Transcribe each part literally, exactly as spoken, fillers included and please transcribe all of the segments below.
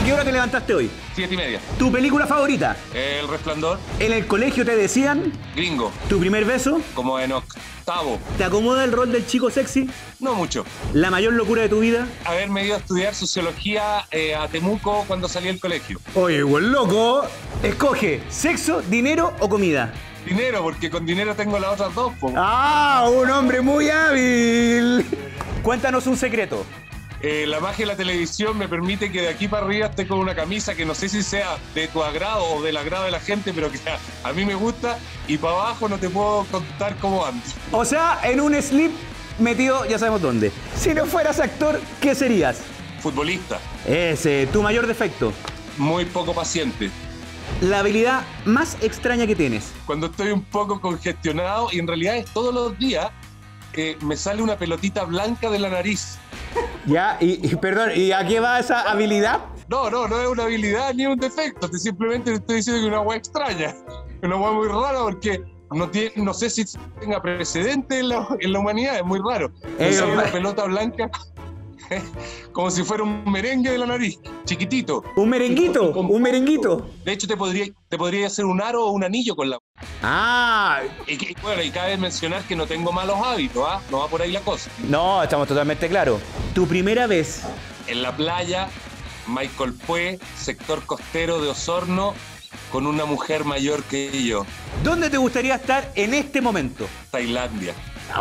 qué hora te levantaste hoy? Siete y media. ¿Tu película favorita? El Resplandor. ¿En el colegio te decían? Gringo. ¿Tu primer beso? Como en octavo. ¿Te acomoda el rol del chico sexy? No mucho. ¿La mayor locura de tu vida? Haberme ido a estudiar sociología eh, a Temuco cuando salí del colegio. Oye, buen loco. Escoge, ¿sexo, dinero o comida? Dinero, porque con dinero tengo las otras dos, po. ¡Ah! Un hombre muy hábil. Cuéntanos un secreto. Eh, la magia de la televisión me permite que de aquí para arriba esté con una camisa que no sé si sea de tu agrado o del agrado de la gente, pero que a, a mí me gusta, y para abajo no te puedo contar cómo ando. O sea, en un slip metido ya sabemos dónde. Si no fueras actor, ¿qué serías? Futbolista. Ese, tu mayor defecto. Muy poco paciente. La habilidad más extraña que tienes. Cuando estoy un poco congestionado, y en realidad es todos los días, eh, me sale una pelotita blanca de la nariz. Ya, y, y perdón, ¿y a qué va esa habilidad? No, no, no es una habilidad ni un defecto. Te simplemente te estoy diciendo que es una hueá extraña. Una hueá muy rara porque no, tiene, no sé si tenga precedente en la, en la humanidad. Es muy raro. Me Eh, sale no, una pelota blanca como si fuera un merengue de la nariz, chiquitito. Un merenguito, Con- un merenguito. De hecho, te podría, te podría hacer un aro o un anillo con la... Ah, Y, que- bueno, y cabe mencionar que no tengo malos hábitos, ¿ah? No va por ahí la cosa. no, estamos totalmente claros. Tu primera vez. En la playa, Michael Pue, sector costero de Osorno, con una mujer mayor que yo. ¿Dónde te gustaría estar en este momento? Tailandia.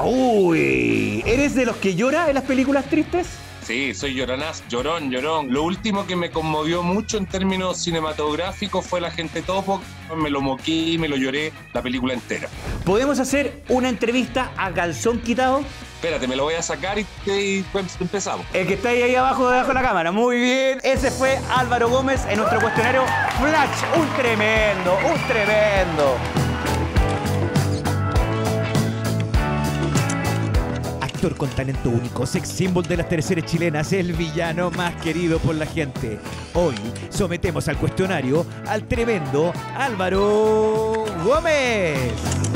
Uy, ¿eres de los que llora en las películas tristes? Sí, soy lloronaz, llorón, llorón. Lo último que me conmovió mucho en términos cinematográficos fue La Gente Topo. Me lo moqué y me lo lloré la película entera. ¿Podemos hacer una entrevista a calzón quitado? Espérate, me lo voy a sacar y, y pues empezamos. El que está ahí, ahí abajo, debajo de la cámara. Muy bien. Ese fue Álvaro Gómez en nuestro cuestionario Flash. Un tremendo, un tremendo. Actor con talento único, sex symbol de las terceras chilenas, el villano más querido por la gente. Hoy sometemos al cuestionario al tremendo Álvaro Gómez.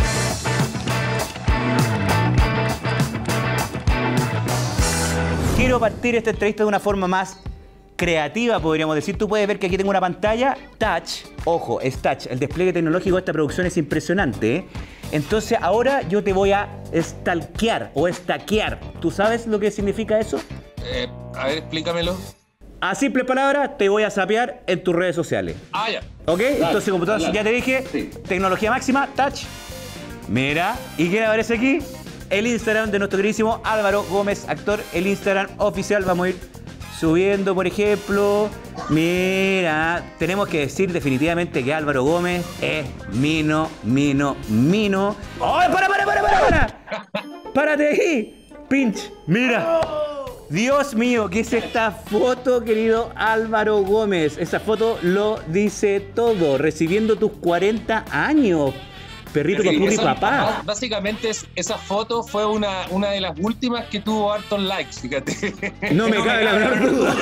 Quiero partir esta entrevista de una forma más creativa, podríamos decir. Tú puedes ver que aquí tengo una pantalla touch. Ojo, es touch. El despliegue tecnológico de esta producción es impresionante, ¿eh? Entonces ahora yo te voy a stalkear o estaquear. ¿Tú sabes lo que significa eso? Eh, a ver, explícamelo. A simples palabras, te voy a sapear en tus redes sociales. Ah, ya. ¿Ok? Entonces, como tú ya te dije, Sí. tecnología máxima, touch. Mira, ¿y qué aparece aquí? El Instagram de nuestro queridísimo Álvaro Gómez, actor, el Instagram oficial. Vamos a ir subiendo, por ejemplo. Mira, tenemos que decir definitivamente que Álvaro Gómez es mino, mino, mino. ¡Ay, para, para, para, para, para! ¡Párate ahí! ¡Pinch! ¡Mira! Dios mío, ¿qué es esta foto, querido Álvaro Gómez? Esa foto lo dice todo. Recibiendo tus cuarenta años. Perrito, Sí, papurri, esa- papá. Básicamente es- esa foto fue una, una de las últimas que tuvo hartos likes, fíjate. No me cabe la menor duda.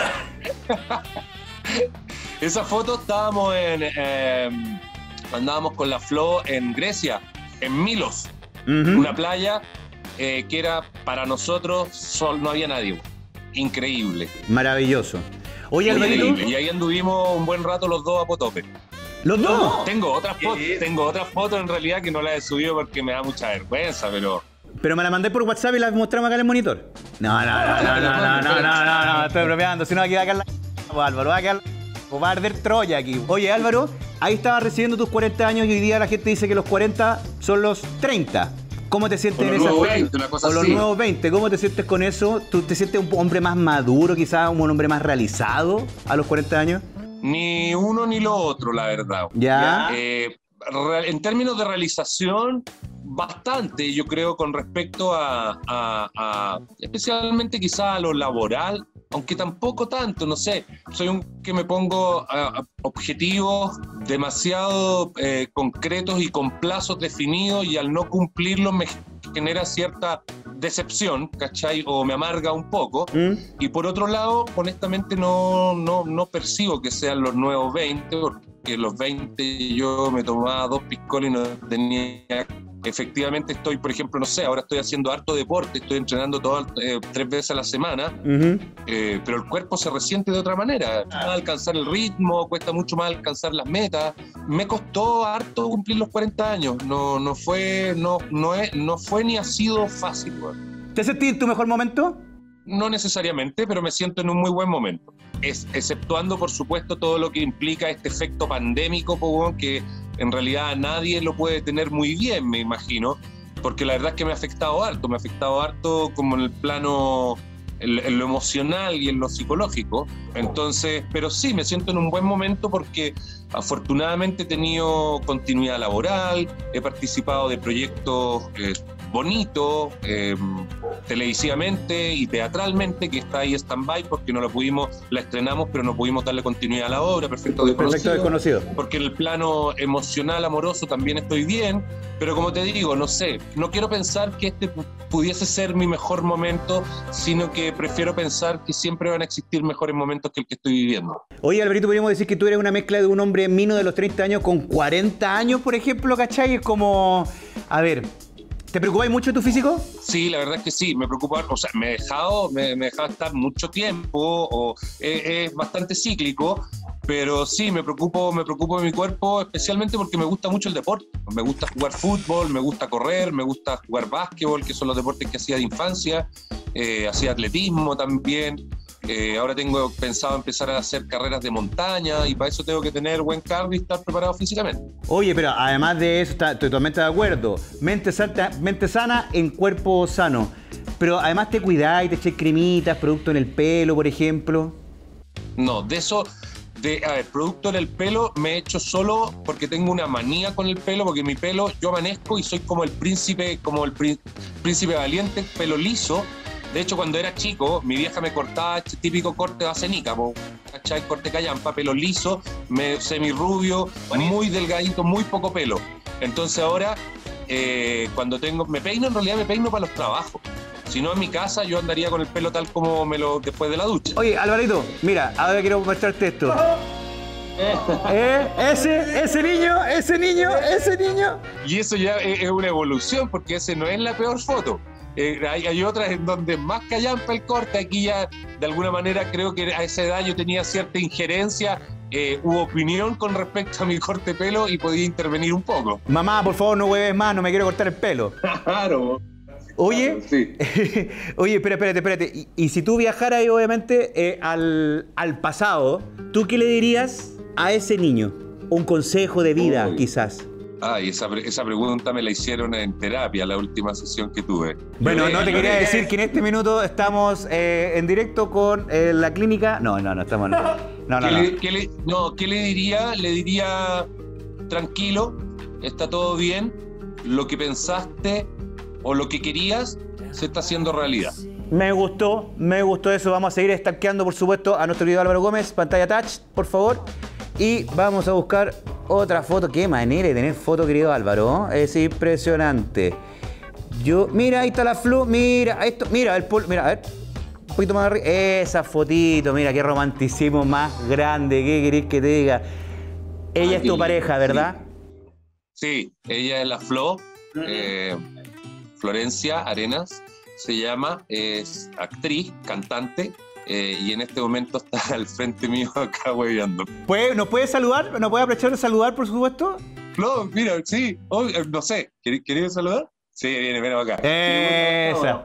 Esa foto estábamos en... eh, andábamos con la Flo en Grecia, en Milos, Ujú. una playa eh, que era para nosotros, sol, no había nadie. Increíble. Maravilloso. Oye, Alvarito, Increíble. Y ahí anduvimos un buen rato los dos a potope. los dos. Tengo otras fotos, tengo otras fotos en realidad que no las he subido porque me da mucha vergüenza, pero... Pero me la mandé por WhatsApp y la mostramos acá en el monitor. No, no, no, no, no, no, no, no, no, no, estoy bromeando. Si no, aquí va a quedar la... Pues, Álvaro, va a quedar... Pues va a arder Troya aquí. Oye, Álvaro, ahí estabas recibiendo tus cuarenta años y hoy día la gente dice que los cuarenta son los treinta. ¿Cómo te sientes O en los esa nuevos veinte, una cosa O los así. nuevos veinte. ¿Cómo te sientes con eso? ¿Tú te sientes un hombre más maduro, quizás un hombre más realizado a los cuarenta años? Ni uno ni lo otro, la verdad. Ya. Eh, re- en términos de realización, bastante, yo creo, con respecto a, a- a- especialmente quizá a lo laboral, aunque tampoco tanto, no sé. Soy un que me pongo a- a objetivos demasiado eh, concretos y con plazos definidos, y al no cumplirlos me genera cierta decepción, ¿cachai? O me amarga un poco. ¿Mm? Y por otro lado, honestamente no, no, no percibo que sean los nuevos veinte, porque los veinte yo me tomaba dos piscolas y no tenía efectivamente estoy, por ejemplo, no sé, ahora estoy haciendo harto deporte, estoy entrenando todo, eh, tres veces a la semana, Uh-huh. eh, pero el cuerpo se resiente de otra manera. Cuesta más alcanzar el ritmo, cuesta mucho más alcanzar las metas. Me costó harto cumplir los cuarenta años. No, no, fue, no, no, es, no fue ni ha sido fácil, weón. ¿Te sentís en tu mejor momento? No necesariamente, pero me siento en un muy buen momento. Es, exceptuando, por supuesto, todo lo que implica este efecto pandémico, po, weón, que en realidad nadie lo puede tener muy bien, me imagino, porque la verdad es que me ha afectado harto, me ha afectado harto como en el plano, en, en lo emocional y en lo psicológico. Entonces, pero sí, me siento en un buen momento porque afortunadamente he tenido continuidad laboral, he participado de proyectos eh, bonitos, eh, televisivamente y teatralmente, que está ahí stand-by porque no la pudimos, la estrenamos, pero no pudimos darle continuidad a la obra, Perfecto Desconocido. Perfecto Desconocido. Porque en el plano emocional, amoroso, también estoy bien, pero como te digo, no sé, no quiero pensar que este pudiese ser mi mejor momento, sino que prefiero pensar que siempre van a existir mejores momentos que el que estoy viviendo. Oye, Alvarito, podríamos decir que tú eres una mezcla de un hombre mino de los treinta años con cuarenta años, por ejemplo, ¿cachai? Es como, a ver, ¿te preocupáis mucho de tu físico? Sí, la verdad es que sí, me preocupa, o sea, me he dejado, me, me he dejado estar mucho tiempo, o es, es bastante cíclico, pero sí, me preocupo, me preocupo de mi cuerpo, especialmente porque me gusta mucho el deporte. Me gusta jugar fútbol, me gusta correr, me gusta jugar básquetbol, que son los deportes que hacía de infancia, eh, hacía atletismo también. Eh, ahora tengo pensado empezar a hacer carreras de montaña y para eso tengo que tener buen cardio y estar preparado físicamente. Oye, pero además de eso, está, estoy totalmente de acuerdo. Mente sana, mente sana en cuerpo sano. Pero además te cuidáis, te echáis cremitas, producto en el pelo, por ejemplo. No, de eso, de, a ver, producto en el pelo me he hecho solo porque tengo una manía con el pelo, porque mi pelo, yo amanezco y soy como el príncipe, como el prín- príncipe valiente, pelo liso. De hecho, cuando era chico, mi vieja me cortaba este típico corte de acenica, ¿cachai? Corte callampa, pelo liso, me, semirrubio, muy delgadito, muy poco pelo. Entonces ahora, eh, cuando tengo, me peino, en realidad me peino para los trabajos. Si no, en mi casa yo andaría con el pelo tal como me lo después de la ducha. Oye, Alvarito, mira, ahora quiero mostrarte esto. ¿Eh? Ese, ese niño, ese niño, ese niño. Y eso ya es, es una evolución, porque ese no es la peor foto. Eh, hay, hay otras en donde más callampa el corte. Aquí ya, de alguna manera, creo que a esa edad yo tenía cierta injerencia, eh, hubo opinión con respecto a mi corte de pelo y podía intervenir un poco. Mamá, por favor, no hueves más, no me quiero cortar el pelo. Claro. Oye, Sí. oye, espera, espérate, espérate. Y, y si tú viajaras, obviamente, eh, al, al pasado, ¿tú qué le dirías a ese niño? Un consejo de vida, Uy. quizás. Ay, esa, pre- esa pregunta me la hicieron en terapia, la última sesión que tuve. Bueno, Lloré, no te lloré. quería decir que en este minuto estamos eh, en directo con eh, la clínica. No, no, no, estamos. No, no, ¿Qué, no. Le, qué le- no, ¿qué le diría? Le diría, tranquilo, está todo bien, lo que pensaste o lo que querías se está haciendo realidad. Me gustó, me gustó eso. Vamos a seguir stalkeando, por supuesto, a nuestro querido Álvaro Gómez. Pantalla touch, por favor. Y vamos a buscar otra foto. Qué manera de tener foto, querido Álvaro. Es impresionante. Yo, mira, ahí está la Flo. Mira, esto, mira, el pol, mira, a ver. Un poquito más arriba. Esa fotito, mira, qué romanticismo más grande. ¿Qué querés que te diga? Ella es tu pareja, ¿verdad? Sí, ella es la Flo, eh, Florencia Arenas, se llama, es actriz, cantante, eh, y en este momento está al frente mío acá hueveando. ¿Puede, ¿Nos puede saludar? ¿Nos puede aprovechar de saludar, por supuesto? Flo, mira, sí, oh, eh, no sé, ¿querés, ¿querés saludar? Sí, viene, ven acá. Esa.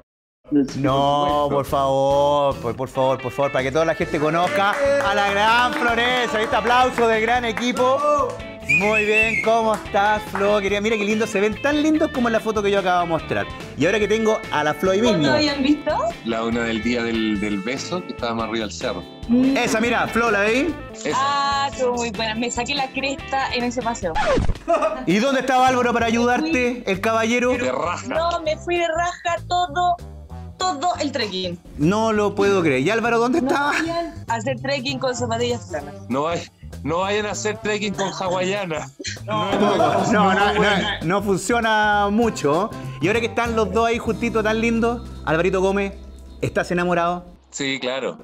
No, por favor, por, por favor, por favor, para que toda la gente conozca a la gran Florencia. Este aplauso del gran equipo. Muy bien, ¿cómo estás, Flo? Querida, mira qué lindo, se ven tan lindos como en la foto que yo acabo de mostrar. Y ahora que tengo a la Flo ahí mismo. ¿No lo habían visto? La una del día del, del beso, que estaba más arriba del cerro. Esa, mira, Flo, ¿la veis? Esa. Ah, estuvo muy buena. Me saqué la cresta en ese paseo. ¿Y dónde estaba Álvaro para ayudarte, el caballero? De raja. No, me fui de raja todo, todo el trekking. No lo puedo creer. ¿Y Álvaro dónde No estaba? vayan a hacer trekking con zapatillas planas. No, hay, no vayan a hacer trekking con hawaiana. No, no, no, no, no funciona mucho. Y ahora que están los dos ahí juntitos tan lindos, Alvarito Gómez, ¿estás enamorado? Sí, claro.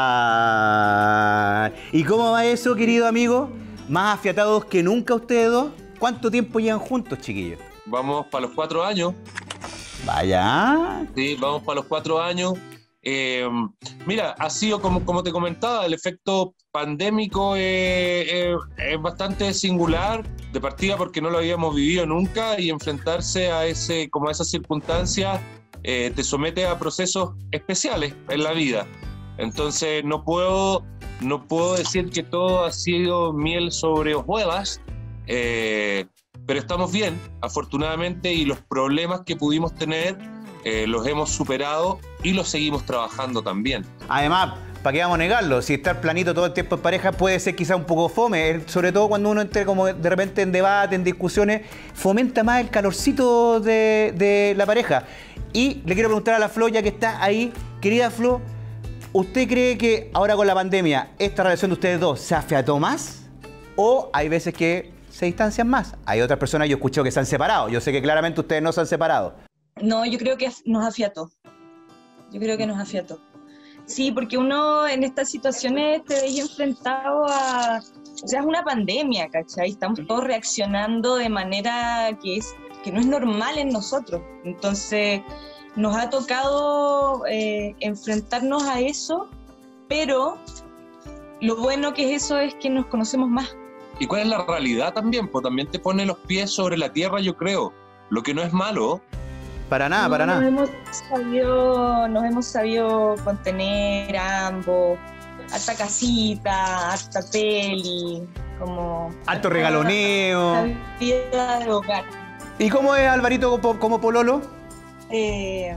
Ah, ¿y cómo va eso, querido amigo? Más afiatados que nunca ustedes dos. ¿Cuánto tiempo llevan juntos, chiquillos? vamos para los cuatro años. Vaya. Sí, vamos para los cuatro años. Eh, mira, ha sido, como, como te comentaba, el efecto pandémico eh, eh, es bastante singular, de partida porque no lo habíamos vivido nunca, y enfrentarse a, ese, como a esas circunstancias eh, te somete a procesos especiales en la vida. Entonces no puedo, no puedo decir que todo ha sido miel sobre hojuelas, eh, pero estamos bien, afortunadamente, y los problemas que pudimos tener eh, los hemos superado y los seguimos trabajando también. Además, ¿para qué vamos a negarlo? Si estar planito todo el tiempo en pareja puede ser quizá un poco fome, sobre todo cuando uno entre como de repente en debate, en discusiones, fomenta más el calorcito de, de la pareja. Y le quiero preguntar a la Flo, ya que está ahí, querida Flo, ¿usted cree que ahora con la pandemia esta relación de ustedes dos se afiató más? ¿O hay veces que se distancian más? Hay otras personas, yo escucho que se han separado. Yo sé que claramente ustedes no se han separado. No, yo creo que nos afiató. Yo creo que nos afiató. Sí, porque uno en estas situaciones te ves enfrentado a... O sea, es una pandemia, ¿cachai? Estamos todos reaccionando de manera que, es, que no es normal en nosotros. Entonces, nos ha tocado eh, enfrentarnos a eso, pero lo bueno que es eso es que nos conocemos más. ¿Y cuál es la realidad también? Pues también te pone los pies sobre la tierra, yo creo. Lo que no es malo. Para nada, no, para nos nada. Hemos sabido, nos hemos sabido contener ambos. Harta casita, harta peli, como... Alto regaloneo. La vida de hogar. ¿Y cómo es Alvarito como, como pololo? Eh,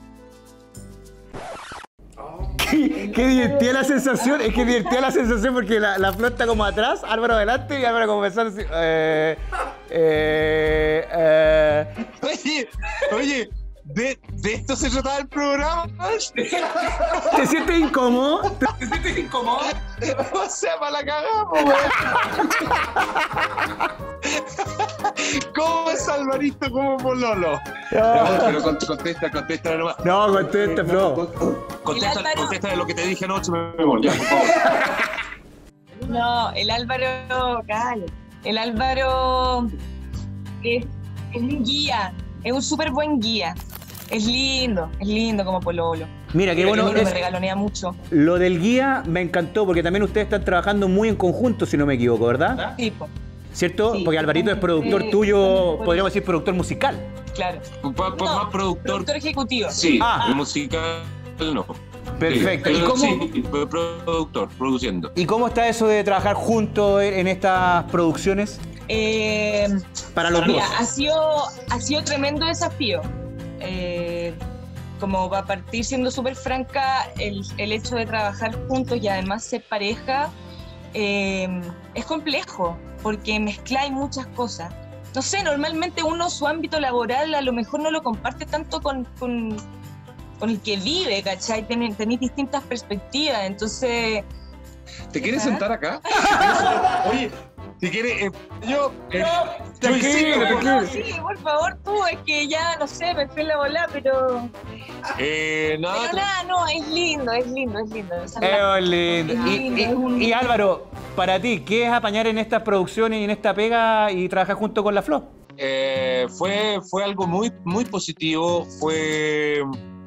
Qué, qué divertida la sensación, es que divertida la sensación porque la, la Flo está como atrás, Álvaro adelante y Álvaro como pensando así, eh, eh, eh. Oye, oye, ¿de, de esto se trataba el programa? ¿Te sientes incómodo? ¿Te sientes incómodo? O sea, para la cagamos, weón. ¿Cómo es Alvarito como pololo? No, Pero contesta, contesta nomás. no contesta, Flo. Contesta, Álvaro. contesta de lo que te dije anoche, me voy, ya, por favor. no, el Álvaro, calla. El Álvaro es, es un guía, es un súper buen guía. Es lindo, es lindo como pololo. Mira, qué bueno, Me es, regalonea mucho. lo del guía me encantó porque también ustedes están trabajando muy en conjunto, si no me equivoco, ¿verdad? Tipo, ¿Cierto? Sí. Porque Alvarito es productor Sí. tuyo, podríamos decir productor musical. claro. Pues, pues No, más productor. Productor ejecutivo. Sí, Ah. el musical no. Perfecto. Sí, ¿Y pero cómo, sí, fue productor, produciendo. ¿Y cómo está eso de trabajar juntos en, en estas producciones? Eh, Para los mira, dos. ha sido, ha sido tremendo desafío. Eh, como va a partir siendo súper franca, el, el hecho de trabajar juntos y además ser pareja eh, es complejo porque mezcláis muchas cosas. No sé, normalmente uno su ámbito laboral a lo mejor no lo comparte tanto con, con, con el que vive, ¿cachai? Ten, tenéis distintas perspectivas, entonces... ¿Te quieres Ajá. sentar acá? Oye, si quieres, eh, yo, eh, yo tranquilo, insisto, tranquilo. No, sí, por favor, tú, es que ya, no sé, me fui en la bola, pero... eh, nada, Pero nada, no, es lindo, es lindo, es lindo. Esa es la- Es lindo. Es Y, lindo, y- es un- y Álvaro, para ti, ¿qué es apañar en estas producciones y en esta pega y trabajar junto con la Flo? eh, fue, fue algo muy, muy positivo, fue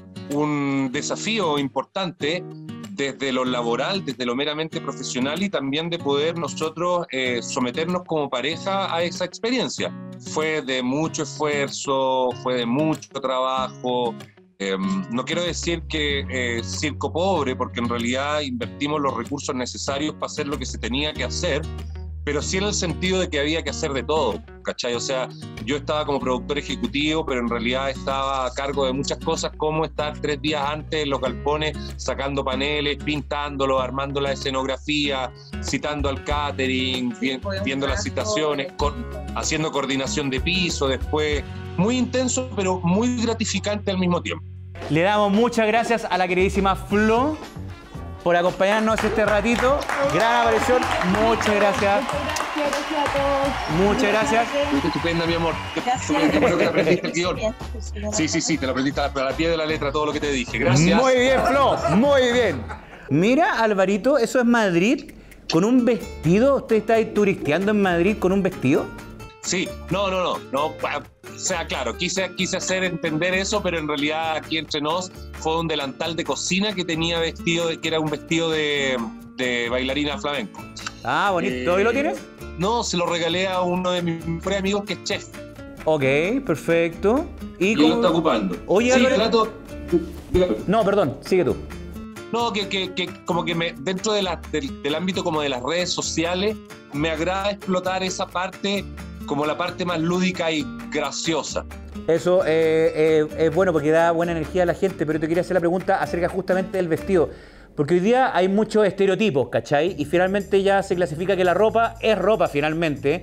un desafío importante desde lo laboral, desde lo meramente profesional y también de poder nosotros eh, someternos como pareja a esa experiencia. Fue de mucho esfuerzo, fue de mucho trabajo. Eh, no quiero decir que eh, circo pobre, porque en realidad invertimos los recursos necesarios para hacer lo que se tenía que hacer, pero sí en el sentido de que había que hacer de todo, ¿cachai? O sea, yo estaba como productor ejecutivo, pero en realidad estaba a cargo de muchas cosas, como estar tres días antes en los galpones sacando paneles, pintándolos, armando la escenografía, citando al catering, Sí, vi- pues, viendo las un citaciones, co- haciendo coordinación de piso después. Muy intenso, pero muy gratificante al mismo tiempo. Le damos muchas gracias a la queridísima Flo por acompañarnos este ratito. Gran aparición. Muchas gracias. Gracias, gracias a todos. Muchas gracias. Fuiste estupenda, mi amor. Qué Gracias. qué bueno que te aprendiste el guión. Sí, sí, sí, te lo aprendiste a la, a la pie de la letra todo lo que te dije. Gracias. Muy bien, Flo. Muy bien. Mira, Alvarito, eso es Madrid con un vestido. ¿Usted está ahí turisteando en Madrid con un vestido? Sí, no, no, no, no, o sea, claro, quise, quise hacer entender eso, pero en realidad aquí entre nos fue un delantal de cocina que tenía vestido, de, que era un vestido de, de bailarina flamenco. Ah, bonito. Eh, ¿Todavía lo tienes? No, se lo regalé a uno de mis mejores amigos que es chef. Ok, perfecto. ¿Y, Y él cómo lo está ocupando. Oye, sí, Álvaro... trato... Dígame. No, perdón, sigue tú. No, que, que, que como que me, dentro de la, del, del ámbito como de las redes sociales, me agrada explotar esa parte como la parte más lúdica y graciosa. Eso eh, eh, es bueno porque da buena energía a la gente, pero te quería hacer la pregunta acerca justamente del vestido. Porque hoy día hay muchos estereotipos, ¿cachai? Y finalmente ya se clasifica que la ropa es ropa finalmente.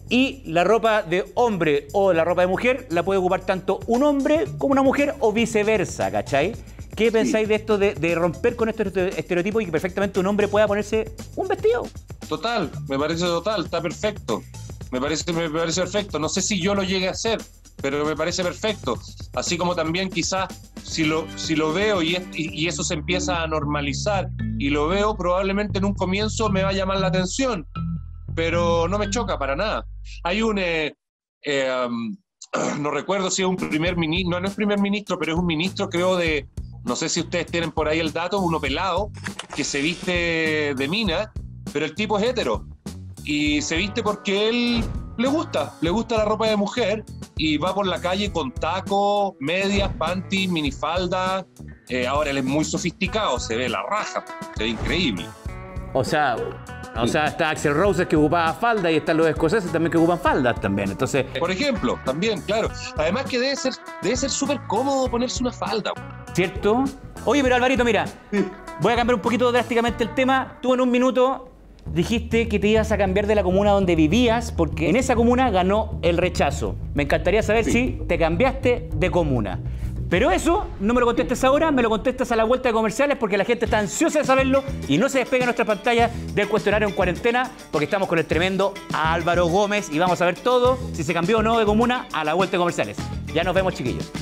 Y la ropa de hombre o la ropa de mujer la puede ocupar tanto un hombre como una mujer o viceversa, ¿cachai? ¿Qué pensáis sí. de esto de, de romper con estos estereotipos y que perfectamente un hombre pueda ponerse un vestido? Total, me parece total, está perfecto. Me parece, me parece perfecto. No sé si yo lo llegue a hacer, pero me parece perfecto. Así como también quizás si lo, si lo veo y, y, y eso se empieza a normalizar y lo veo, probablemente en un comienzo me va a llamar la atención, pero no me choca para nada. Hay un, eh, eh, um, no recuerdo si es un primer ministro, no, no es primer ministro, pero es un ministro creo de, no sé si ustedes tienen por ahí el dato, uno pelado, que se viste de mina, pero el tipo es hétero. Y se viste porque él le gusta, le gusta la ropa de mujer y va por la calle con tacos, medias, panty, minifalda. Eh, ahora él es muy sofisticado, se ve la raja, se ve increíble. O sea, o sea, está Axl Rose que ocupaba falda y están los escoceses también que ocupan faldas también. Entonces, por ejemplo, también, claro. Además que debe ser debe ser súper cómodo ponerse una falda. ¿Cierto? Oye, pero Alvarito, mira, sí. voy a cambiar un poquito drásticamente el tema. Tú en un minuto dijiste que te ibas a cambiar de la comuna donde vivías porque en esa comuna ganó el rechazo. Me encantaría saber sí. si te cambiaste de comuna. Pero eso no me lo contestes ahora, me lo contestas a la vuelta de comerciales porque la gente está ansiosa de saberlo y no se despegue nuestra pantalla del cuestionario en cuarentena porque estamos con el tremendo Álvaro Gómez y vamos a ver todo, si se cambió o no de comuna, a la vuelta de comerciales. Ya nos vemos, chiquillos.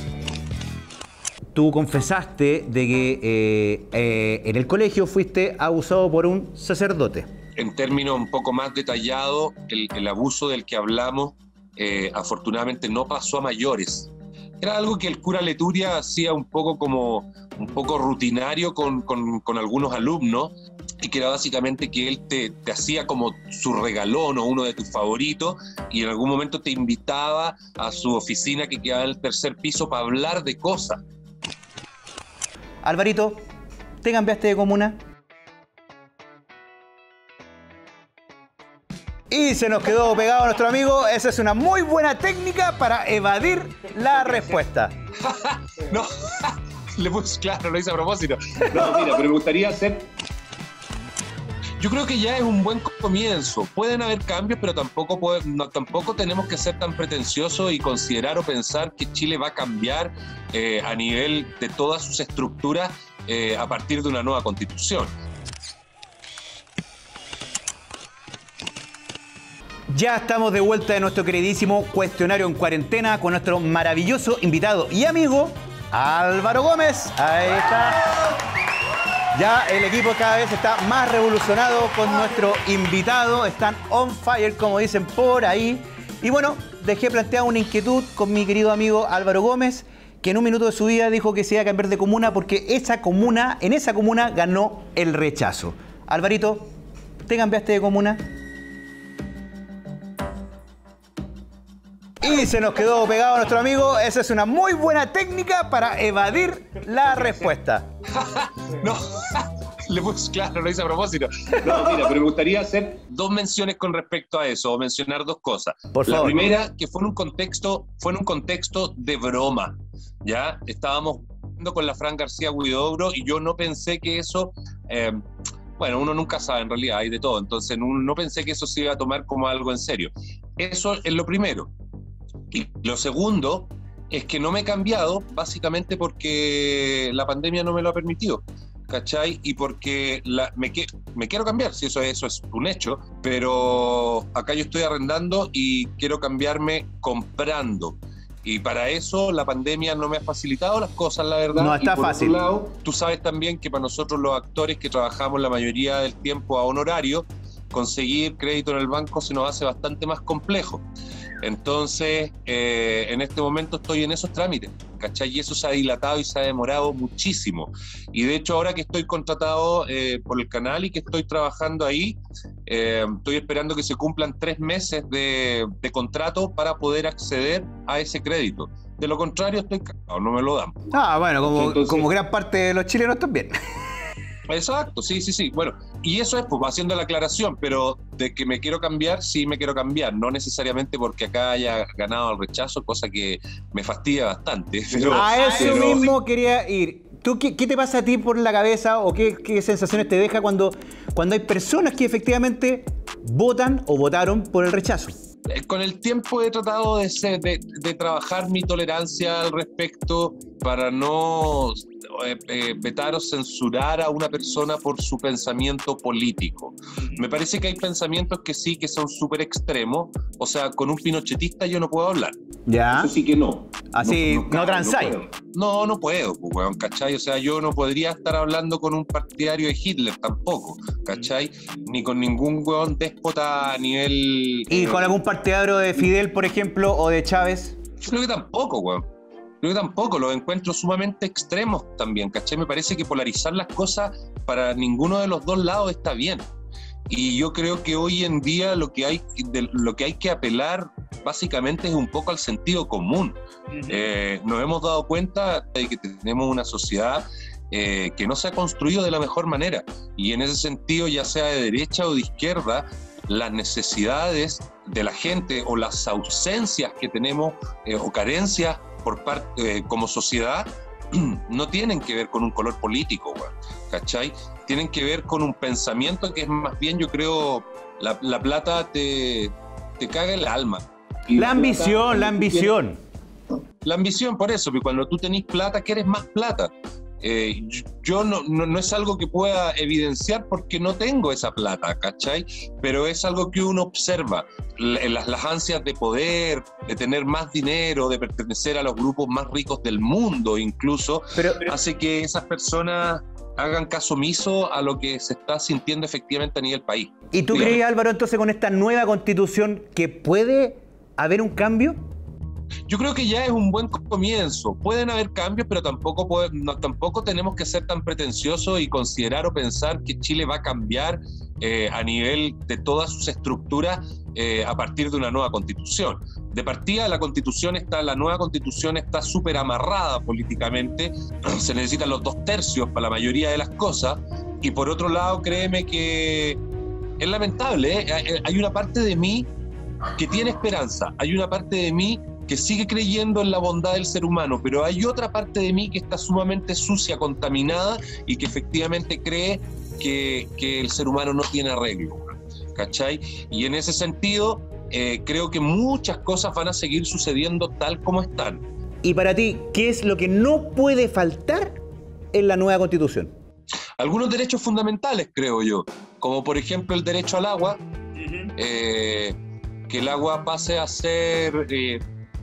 Tú confesaste de que eh, eh, en el colegio fuiste abusado por un sacerdote. En términos un poco más detallados, el, el abuso del que hablamos eh, afortunadamente no pasó a mayores. Era algo que el cura Leturia hacía un poco como un poco rutinario con, con, con algunos alumnos y que era básicamente que él te, te hacía como su regalón o uno de tus favoritos y en algún momento te invitaba a su oficina que quedaba en el tercer piso para hablar de cosas. Alvarito, ¿te cambiaste de comuna? Y se nos quedó pegado nuestro amigo. Esa es una muy buena técnica para evadir la respuesta. No, le puse, claro, lo hice a propósito. No, mira, pero me gustaría hacer... Yo creo que ya es un buen comienzo. Pueden haber cambios, pero tampoco, puede, no, tampoco tenemos que ser tan pretenciosos y considerar o pensar que Chile va a cambiar eh, a nivel de todas sus estructuras eh, a partir de una nueva constitución. Ya estamos de vuelta de nuestro queridísimo cuestionario en cuarentena con nuestro maravilloso invitado y amigo Álvaro Gómez. Ahí está. Ya el equipo cada vez está más revolucionado con nuestro invitado. Están on fire, como dicen por ahí. Y bueno, dejé planteada una inquietud con mi querido amigo Álvaro Gómez, que en un minuto de su vida dijo que se iba a cambiar de comuna porque esa comuna, en esa comuna ganó el rechazo. Alvarito, ¿te cambiaste de comuna? Y se nos quedó pegado nuestro amigo. Esa es una muy buena técnica para evadir la respuesta. No, le puse, claro, lo hice a propósito. No, mira, pero me gustaría hacer dos menciones con respecto a eso, o mencionar dos cosas. Por favor. La primera, que fue en un contexto, fue en un contexto de broma. Ya estábamos con la Fran García Huidobro y yo no pensé que eso... Eh, bueno, uno nunca sabe, en realidad, hay de todo. Entonces, no, no pensé que eso se iba a tomar como algo en serio. Eso es lo primero. Y lo segundo es que no me he cambiado básicamente porque la pandemia no me lo ha permitido, ¿cachai? Y porque la, me, que, me quiero cambiar, si eso, eso es un hecho, pero acá yo estoy arrendando y quiero cambiarme comprando. Y para eso la pandemia no me ha facilitado las cosas, la verdad. No está y por fácil. Otro lado, tú sabes también que para nosotros los actores que trabajamos la mayoría del tiempo a honorario, conseguir crédito en el banco se nos hace bastante más complejo. Entonces, eh, en este momento estoy en esos trámites, ¿cachai? Y eso se ha dilatado y se ha demorado muchísimo. Y de hecho, ahora que estoy contratado eh, por el canal y que estoy trabajando ahí, eh, estoy esperando que se cumplan tres meses de, de contrato para poder acceder a ese crédito. De lo contrario, estoy cagado, no me lo dan. Ah, bueno, como, Entonces, como gran parte de los chilenos también. Exacto, sí, sí, sí. Bueno, y eso es pues haciendo la aclaración, pero de que me quiero cambiar, sí me quiero cambiar, no necesariamente porque acá haya ganado el rechazo, cosa que me fastidia bastante. Pero, a eso pero... mismo quería ir. ¿Tú qué, qué te pasa a ti por la cabeza o qué, qué sensaciones te deja cuando, cuando hay personas que efectivamente votan o votaron por el rechazo? Con el tiempo he tratado de, ser, de, de trabajar mi tolerancia al respecto para no eh, eh, vetar o censurar a una persona por su pensamiento político. Me parece que hay pensamientos que sí, que son súper extremos. O sea, con un pinochetista yo no puedo hablar. Ya. Eso sí que no. Así no, no, no, no transáis. No, no puedo, pues, weón, ¿cachai? O sea, yo no podría estar hablando con un partidario de Hitler tampoco, ¿cachai? Ni con ningún weón déspota a nivel... ¿Y eh, con algún partidario de Fidel, por ejemplo, o de Chávez? Yo creo que tampoco, weón. Creo que tampoco, los encuentro sumamente extremos también, ¿cachai? Me parece que polarizar las cosas para ninguno de los dos lados está bien. Y yo creo que hoy en día lo que hay, de, lo que, hay que apelar básicamente es un poco al sentido común. Uh-huh. Eh, nos hemos dado cuenta de que tenemos una sociedad eh, que no se ha construido de la mejor manera. Y en ese sentido, ya sea de derecha o de izquierda, las necesidades de la gente o las ausencias que tenemos eh, o carencias por parte eh, como sociedad no tienen que ver con un color político, güey, ¿cachai? Tienen que ver con un pensamiento que es más bien, yo creo, la, la plata te, te caga el alma. Y la, la ambición, plata, la ambición. La ambición, por eso, porque cuando tú tenés plata, quieres más plata. Eh, yo no, no, no es algo que pueda evidenciar porque no tengo esa plata, ¿cachai? Pero es algo que uno observa, las, las ansias de poder, de tener más dinero, de pertenecer a los grupos más ricos del mundo incluso, pero, pero... hace que esas personas hagan caso omiso a lo que se está sintiendo efectivamente a nivel país. ¿Y tú crees, Álvaro, entonces con esta nueva constitución que puede haber un cambio? Yo creo que ya es un buen comienzo. Pueden haber cambios, pero tampoco, puede, no, tampoco tenemos que ser tan pretenciosos y considerar o pensar que Chile va a cambiar eh, a nivel de todas sus estructuras eh, a partir de una nueva constitución. De partida, la constitución está, la nueva constitución está súper amarrada políticamente. Se necesitan los dos tercios para la mayoría de las cosas. Y por otro lado, créeme que es lamentable, ¿eh? Hay una parte de mí que tiene esperanza. Hay una parte de mí que sigue creyendo en la bondad del ser humano, pero hay otra parte de mí que está sumamente sucia, contaminada y que efectivamente cree que, que el ser humano no tiene arreglo, ¿cachai? Y en ese sentido, eh, creo que muchas cosas van a seguir sucediendo tal como están. Y para ti, ¿qué es lo que no puede faltar en la nueva Constitución? Algunos derechos fundamentales, creo yo, como por ejemplo el derecho al agua, uh-huh. eh, que el agua pase a ser... Eh,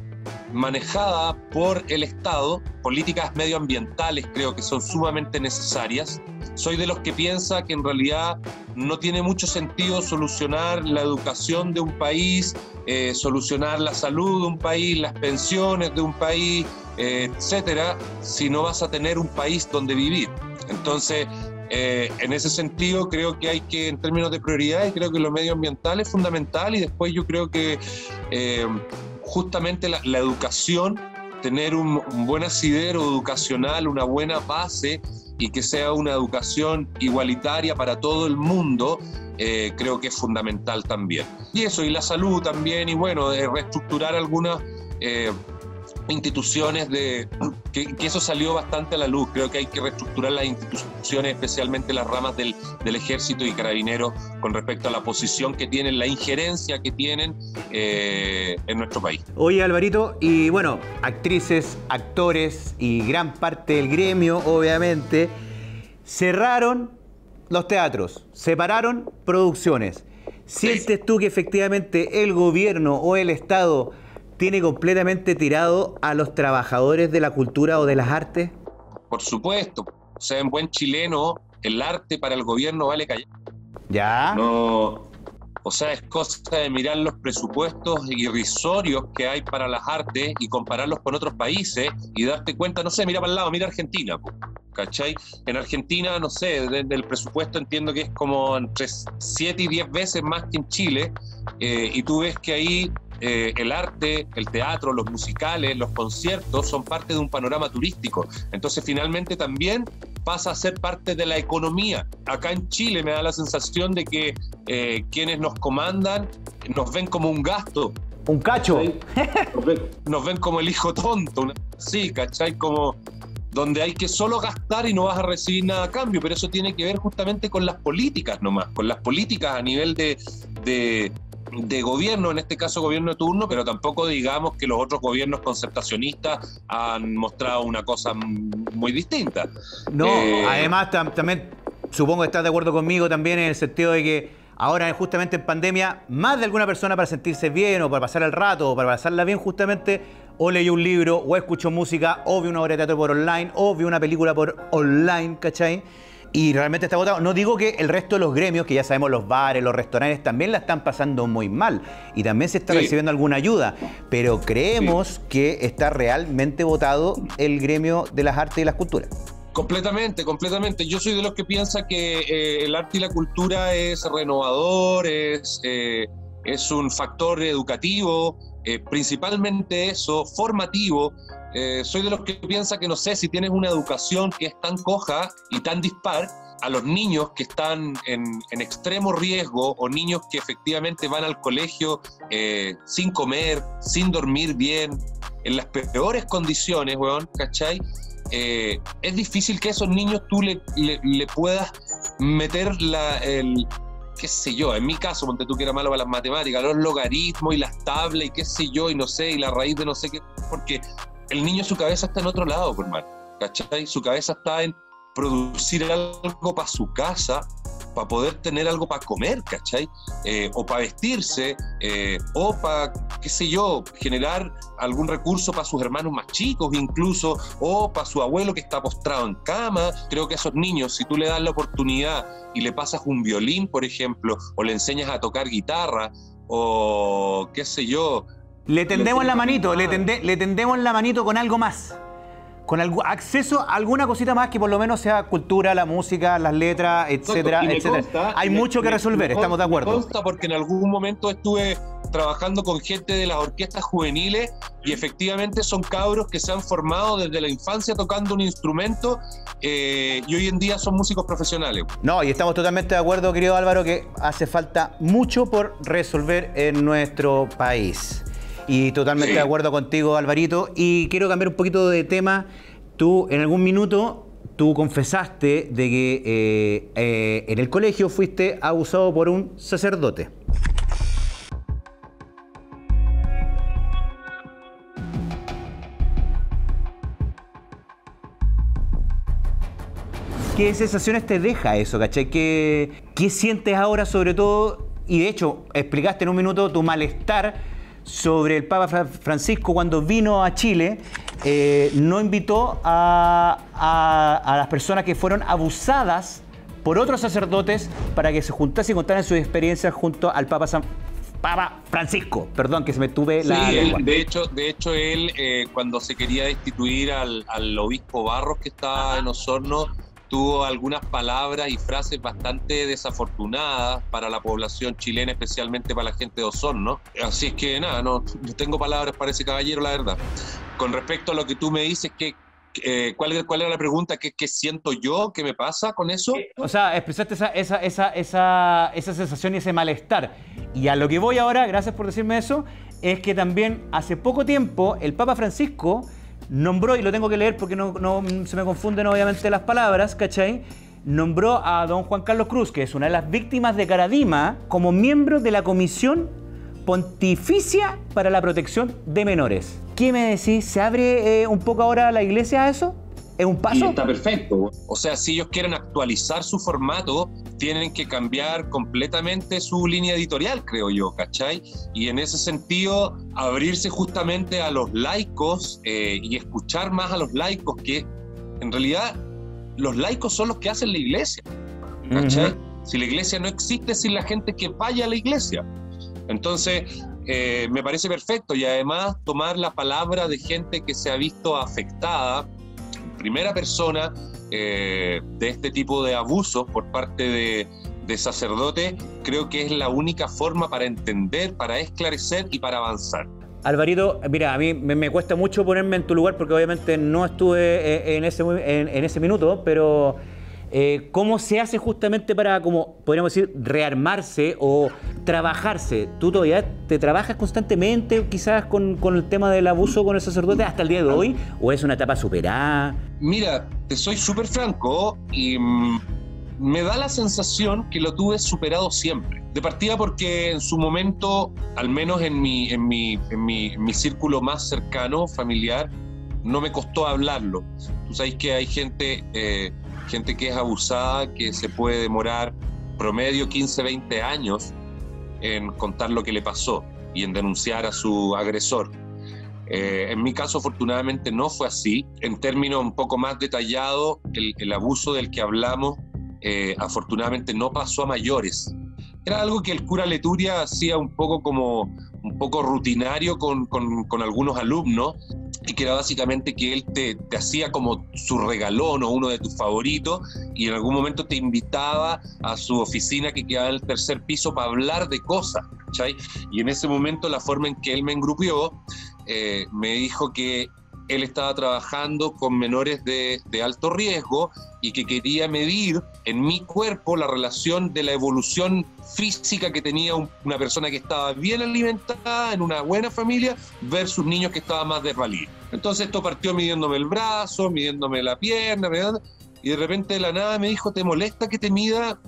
manejada por el Estado, políticas medioambientales creo que son sumamente necesarias. Soy de los que piensa que en realidad no tiene mucho sentido solucionar la educación de un país, eh, solucionar la salud de un país, las pensiones de un país, eh, etcétera, si no vas a tener un país donde vivir. Entonces, eh, en ese sentido creo que hay que, en términos de prioridades, creo que lo medioambiental es fundamental y después yo creo que eh, justamente la, la educación, tener un, un buen asidero educacional, una buena base y que sea una educación igualitaria para todo el mundo, eh, creo que es fundamental también. Y eso, y la salud también, y bueno, de reestructurar algunas eh, instituciones, de que, que eso salió bastante a la luz. Creo que hay que reestructurar las instituciones, especialmente las ramas del, del ejército y carabineros, con respecto a la posición que tienen, la injerencia que tienen eh, en nuestro país. Oye, Alvarito, y bueno, actrices, actores y gran parte del gremio, obviamente, cerraron los teatros, separaron producciones. ¿Sientes tú que efectivamente el gobierno o el Estado tiene completamente tirado a los trabajadores de la cultura o de las artes? Por supuesto. O sea, en buen chileno, el arte para el gobierno vale callar. ¿Ya? No, O sea, es cosa de mirar los presupuestos irrisorios que hay para las artes y compararlos con otros países y darte cuenta, no sé, mira para el lado, mira Argentina, ¿cachai? En Argentina, no sé, desde el presupuesto entiendo que es como entre siete y diez veces más que en Chile, eh, y tú ves que ahí eh, el arte, el teatro, los musicales, los conciertos son parte de un panorama turístico. Entonces, finalmente también pasa a ser parte de la economía. Acá en Chile me da la sensación de que eh, quienes nos comandan nos ven como un gasto. Un cacho. Nos ven, nos ven como el hijo tonto, una, sí, ¿cachai? Como donde hay que solo gastar y no vas a recibir nada a cambio, pero eso tiene que ver justamente con las políticas nomás, con las políticas a nivel de, de, de gobierno, en este caso gobierno de turno, pero tampoco digamos que los otros gobiernos concertacionistas han mostrado una cosa muy distinta. No, eh, además tam también supongo que estás de acuerdo conmigo también en el sentido de que ahora justamente en pandemia, más de alguna persona para sentirse bien o para pasar el rato o para pasarla bien justamente, o leyó un libro, o escuchó música, o vio una obra de teatro por online, o vio una película por online, ¿cachai? Y realmente está agotado. No digo que el resto de los gremios, que ya sabemos los bares, los restaurantes, también la están pasando muy mal. Y también se está sí. recibiendo alguna ayuda. Pero creemos sí. que está realmente votado el gremio de las artes y las culturas. Completamente, completamente. Yo soy de los que piensa que eh, el arte y la cultura es renovador, es, eh, es un factor educativo, eh, principalmente eso, formativo. Eh, soy de los que piensa que, no sé, si tienes una educación que es tan coja y tan dispar, a los niños que están en, en extremo riesgo o niños que efectivamente van al colegio eh, sin comer, sin dormir bien, en las peores condiciones, weón, ¿cachai? Eh, es difícil que a esos niños tú le, le, le puedas meter la, el, qué sé yo, en mi caso, ponte tú que era malo para las matemáticas, los logaritmos y las tablas y qué sé yo, y no sé, y la raíz de no sé qué, porque el niño su cabeza está en otro lado, por mal, ¿cachai? Su cabeza está en producir algo para su casa, para poder tener algo para comer, ¿cachai? Eh, o para vestirse, eh, o para, qué sé yo, generar algún recurso para sus hermanos más chicos incluso, o para su abuelo que está postrado en cama. Creo que a esos niños, si tú le das la oportunidad y le pasas un violín, por ejemplo, o le enseñas a tocar guitarra, o qué sé yo... Le tendemos la manito, le, tende, le tendemos la manito con algo más. Con algo, acceso a alguna cosita más que por lo menos sea cultura, la música, las letras, etcétera, etcétera. Consta, Hay me, mucho que resolver, me, estamos de acuerdo. Me consta porque en algún momento estuve trabajando con gente de las orquestas juveniles y efectivamente son cabros que se han formado desde la infancia tocando un instrumento eh, y hoy en día son músicos profesionales. No, y estamos totalmente de acuerdo, querido Álvaro, que hace falta mucho por resolver en nuestro país. Y totalmente sí. de acuerdo contigo, Alvarito. Y quiero cambiar un poquito de tema. Tú, en algún minuto, tú confesaste de que eh, eh, en el colegio fuiste abusado por un sacerdote. ¿Qué sensaciones te deja eso, cachai? ¿Qué, qué sientes ahora sobre todo? Y de hecho, explicaste en un minuto tu malestar sobre el Papa Francisco cuando vino a Chile, eh, no invitó a, a, a las personas que fueron abusadas por otros sacerdotes para que se juntasen y contaran sus experiencias junto al Papa, San, Papa Francisco. Perdón, que se me tuve sí, la lengua. De hecho, de hecho él, eh, cuando se quería destituir al, al obispo Barros, que estaba en Osorno, tuvo algunas palabras y frases bastante desafortunadas para la población chilena, especialmente para la gente de Osorno. Así es que nada, no, no tengo palabras para ese caballero, la verdad. Con respecto a lo que tú me dices, que, eh, ¿cuál, ¿cuál era la pregunta? ¿Qué, ¿Qué siento yo? ¿Qué me pasa con eso? O sea, expresaste esa, esa, esa, esa, esa sensación y ese malestar. Y a lo que voy ahora, gracias por decirme eso, es que también hace poco tiempo el Papa Francisco nombró, y lo tengo que leer porque no, no se me confunden obviamente las palabras, ¿cachai? Nombró a don Juan Carlos Cruz, que es una de las víctimas de Caradima, como miembro de la Comisión Pontificia para la Protección de Menores. ¿Qué me decís? ¿Se abre eh, un poco ahora la iglesia a eso? ¿Es un paso? Y está perfecto. O sea, si ellos quieren actualizar su formato, tienen que cambiar completamente su línea editorial, creo yo, ¿cachai? Y en ese sentido, abrirse justamente a los laicos eh, y escuchar más a los laicos, que en realidad los laicos son los que hacen la iglesia, ¿cachai? Uh-huh. Si la iglesia no existe sin la gente que vaya a la iglesia. Entonces, eh, me parece perfecto, y además tomar la palabra de gente que se ha visto afectada en primera persona eh, de este tipo de abusos por parte de, de sacerdotes, creo que es la única forma para entender, para esclarecer y para avanzar. Alvarito, mira, a mí me, me cuesta mucho ponerme en tu lugar porque obviamente no estuve en ese, en, en ese minuto, pero eh, ¿cómo se hace justamente para, como podríamos decir, rearmarse o trabajarse? ¿Tú todavía te trabajas constantemente quizás con, con el tema del abuso con el sacerdote hasta el día de hoy? ¿O es una etapa superada? Mira, te soy súper franco y mmm, me da la sensación que lo tuve superado siempre. De partida porque en su momento, al menos en mi, en mi, en mi, en mi círculo más cercano, familiar, no me costó hablarlo. Tú sabes que hay gente, eh, gente que es abusada, que se puede demorar promedio quince, veinte años en contar lo que le pasó y en denunciar a su agresor. Eh, en mi caso, afortunadamente, no fue así. En términos un poco más detallados, el, el abuso del que hablamos, eh, afortunadamente no pasó a mayores. Era algo que el cura Leturia hacía un poco como un poco rutinario con, con, con algunos alumnos, y que era básicamente que él te, te hacía como su regalón o uno de tus favoritos, y en algún momento te invitaba a su oficina que quedaba en el tercer piso para hablar de cosas, ¿cachai? Y en ese momento la forma en que él me engrupió, eh, me dijo que él estaba trabajando con menores de, de alto riesgo y que quería medir en mi cuerpo la relación de la evolución física que tenía un, una persona que estaba bien alimentada, en una buena familia, versus niños que estaban más desvalidos. Entonces esto partió midiéndome el brazo, midiéndome la pierna, ¿verdad? Y de repente de la nada me dijo, ¿te molesta que te mida?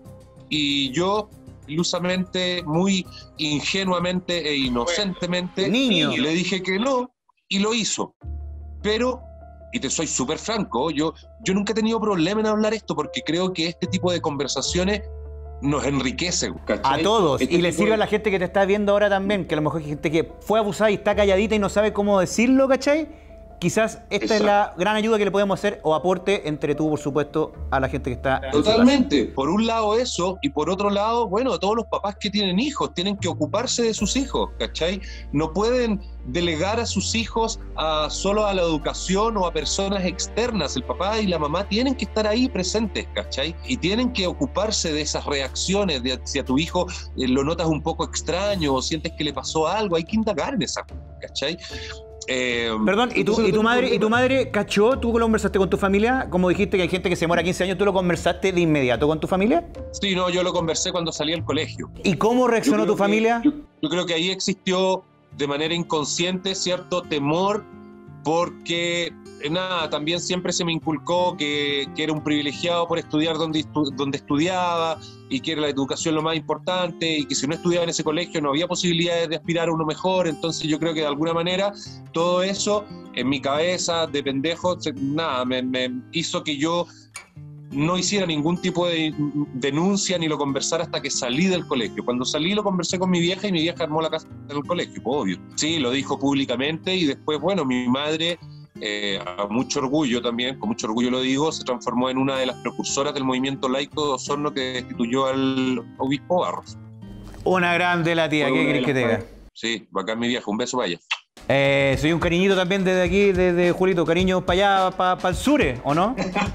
Y yo, ilusamente, muy ingenuamente e inocentemente, Niño. le dije que no, y lo hizo. Pero, y te soy súper franco, yo, yo nunca he tenido problema en hablar esto, porque creo que este tipo de conversaciones nos enriquece, ¿cachai? A todos, Este y le tipo sirve de- a la gente que te está viendo ahora también, que a lo mejor hay gente que fue abusada y está calladita y no sabe cómo decirlo, ¿cachai? Quizás esta es la gran ayuda que le podemos hacer, o aporte entre tú, por supuesto, a la gente que está en su casa. Totalmente. Por un lado eso, y por otro lado, bueno, todos los papás que tienen hijos tienen que ocuparse de sus hijos, ¿cachai? No pueden delegar a sus hijos a, solo a la educación o a personas externas. El papá y la mamá tienen que estar ahí presentes, ¿cachai? Y tienen que ocuparse de esas reacciones, de si a tu hijo eh, lo notas un poco extraño o sientes que le pasó algo, hay que indagar en esa, ¿cachai? Eh, Perdón, ¿y, tú, entonces ¿y no tu tengo madre, problema. ¿y tu madre cachó? ¿Tú lo conversaste con tu familia? Como dijiste que hay gente que se demora quince años, ¿tú lo conversaste de inmediato con tu familia? Sí, no, yo lo conversé cuando salí del colegio. ¿Y cómo reaccionó Yo tu creo que- familia? Yo, yo creo que ahí existió de manera inconsciente cierto temor, porque eh, nada, también siempre se me inculcó que, que era un privilegiado por estudiar donde, estu- donde estudiaba, y que era la educación lo más importante, y que si no estudiaba en ese colegio no había posibilidades de aspirar a uno mejor. Entonces yo creo que de alguna manera todo eso en mi cabeza de pendejo, se- nada, me, me hizo que yo no hiciera ningún tipo de denuncia ni lo conversara hasta que salí del colegio. Cuando salí lo conversé con mi vieja, y mi vieja armó la casa del colegio, pues, obvio. Sí, lo dijo públicamente, y después, bueno, mi madre, eh, a mucho orgullo también, con mucho orgullo lo digo, se transformó en una de las precursoras del movimiento laico de Osorno que destituyó al obispo Barros. Una grande la tía, Fue ¿qué una de querés que te las- diga? Sí, bacán mi vieja, un beso para ella. Eh, soy un cariñito también desde aquí, desde Julito, cariño para allá, para el sur, ¿o no?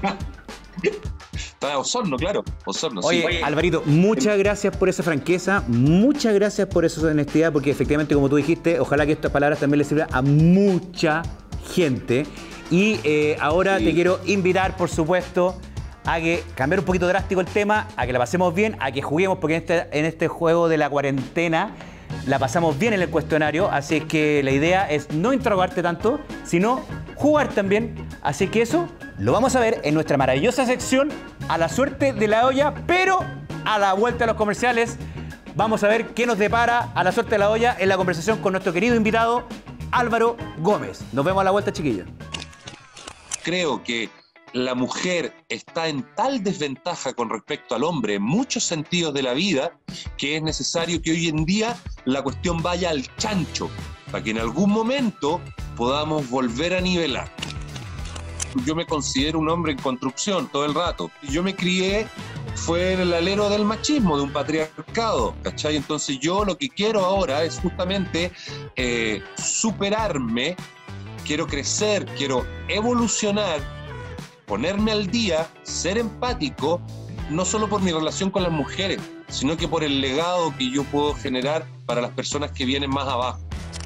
Está Osorno, claro, Osorno, Oye, sí. Alvarito, muchas gracias por esa franqueza, muchas gracias por esa honestidad, porque efectivamente, como tú dijiste, ojalá que estas palabras también le sirvan a mucha gente. Y eh, ahora Sí. te quiero invitar, por supuesto, a que cambiar un poquito drástico el tema, a que la pasemos bien, a que juguemos, porque en este, en este juego de la cuarentena la pasamos bien en el cuestionario, así es que la idea es no interrogarte tanto, sino jugar también. Así que eso lo vamos a ver en nuestra maravillosa sección A la suerte de la olla, pero a la vuelta a los comerciales vamos a ver qué nos depara A la suerte de la olla en la conversación con nuestro querido invitado Álvaro Gómez. Nos vemos a la vuelta, chiquillos. Creo que la mujer está en tal desventaja con respecto al hombre en muchos sentidos de la vida, que es necesario que hoy en día la cuestión vaya al chancho, para que en algún momento podamos volver a nivelar. Yo me considero un hombre en construcción todo el rato. Yo me crié fue en el alero del machismo, de un patriarcado, ¿cachai? Entonces yo lo que quiero ahora es justamente eh, superarme, quiero crecer, quiero evolucionar, ponerme al día, ser empático, no solo por mi relación con las mujeres, sino que por el legado que yo puedo generar para las personas que vienen más abajo.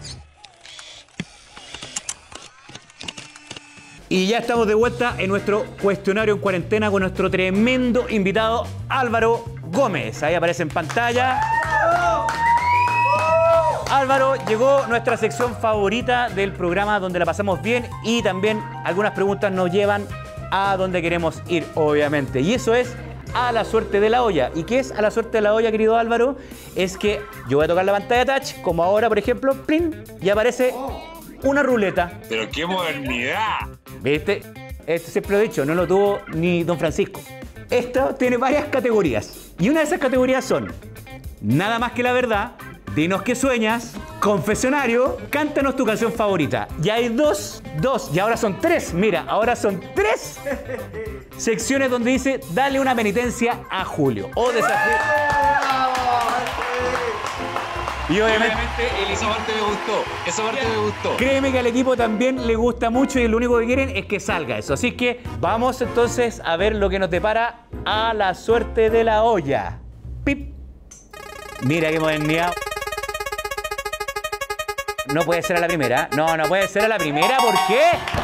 Y ya estamos de vuelta en nuestro cuestionario en cuarentena con nuestro tremendo invitado Álvaro Gómez. Ahí aparece en pantalla. Álvaro, llegó nuestra sección favorita del programa donde la pasamos bien y también algunas preguntas nos llevan a donde queremos ir, obviamente. Y eso es a la suerte de la olla. ¿Y qué es a la suerte de la olla, querido Álvaro? Es que yo voy a tocar la pantalla touch, como ahora, por ejemplo, ¡plin! Y aparece una ruleta. ¡Pero qué modernidad! ¿Viste? Esto siempre lo he dicho, no lo tuvo ni don Francisco. Esto tiene varias categorías. Y una de esas categorías son Nada más que la verdad, Dinos qué sueñas, Confesionario, Cántanos tu canción favorita. Y hay dos, dos, y ahora son tres. Mira, ahora son tres secciones donde dice Dale una penitencia a Julio. O desafío. Y obviamente, obviamente esa parte me gustó, esa parte me gustó. Créeme que al equipo también le gusta mucho y lo único que quieren es que salga eso. Así que vamos entonces a ver lo que nos depara a la suerte de la olla. Pip. Mira qué modernidad. No puede ser a la primera. No, no puede ser a la primera. ¿Por qué?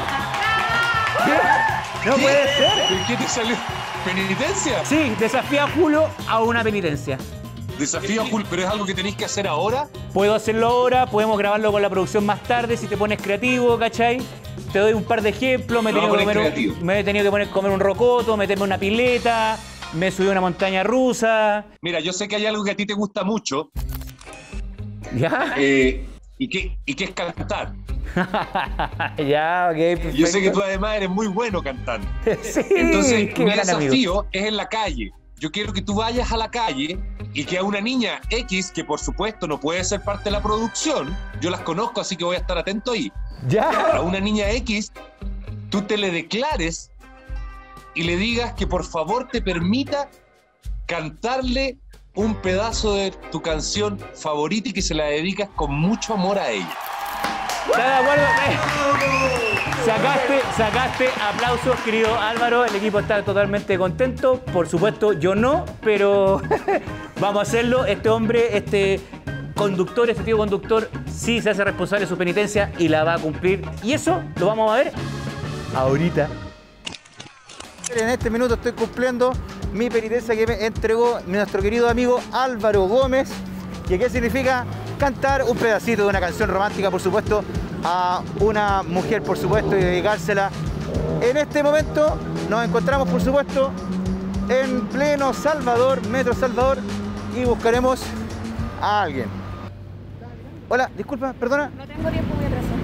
¿Qué? No puede ser. ¿Por qué te salió? ¿Penitencia? Sí, desafía a Julio a una penitencia. Desafío a Julio, pero es algo que tenéis que hacer ahora. Puedo hacerlo ahora, podemos grabarlo con la producción más tarde si te pones creativo, ¿cachai? Te doy un par de ejemplos. Me he tenido, que comer, un, me he tenido que poner, comer un rocoto, meterme una pileta, me subí a una montaña rusa. Mira, yo sé que hay algo que a ti te gusta mucho. ¿Ya? Eh, y, que, y que es cantar. Ya, ok, perfecto. Yo sé que tú además eres muy bueno cantando. Sí, entonces mi desafío amigo. es en la calle. Yo quiero que tú vayas a la calle y que a una niña X, que por supuesto no puede ser parte de la producción, yo las conozco, así que voy a estar atento ahí. Ya. A una niña X, tú te le declares y le digas que por favor te permita cantarle un pedazo de tu canción favorita y que se la dedicas con mucho amor a ella. ¿Estás de acuerdo? Sacaste, sacaste aplausos, querido Álvaro. El equipo está totalmente contento. Por supuesto, yo no, pero vamos a hacerlo. Este hombre, este conductor, este tío conductor, sí se hace responsable de su penitencia y la va a cumplir. Y eso lo vamos a ver ahorita. En este minuto estoy cumpliendo mi penitencia que me entregó nuestro querido amigo Álvaro Gómez. ¿Y qué significa? Cantar un pedacito de una canción romántica, por supuesto, a una mujer, por supuesto, y dedicársela. En este momento nos encontramos, por supuesto, en pleno Salvador, Metro Salvador, y buscaremos a alguien. Hola, disculpa, perdona. No tengo tiempo, muy atrasado.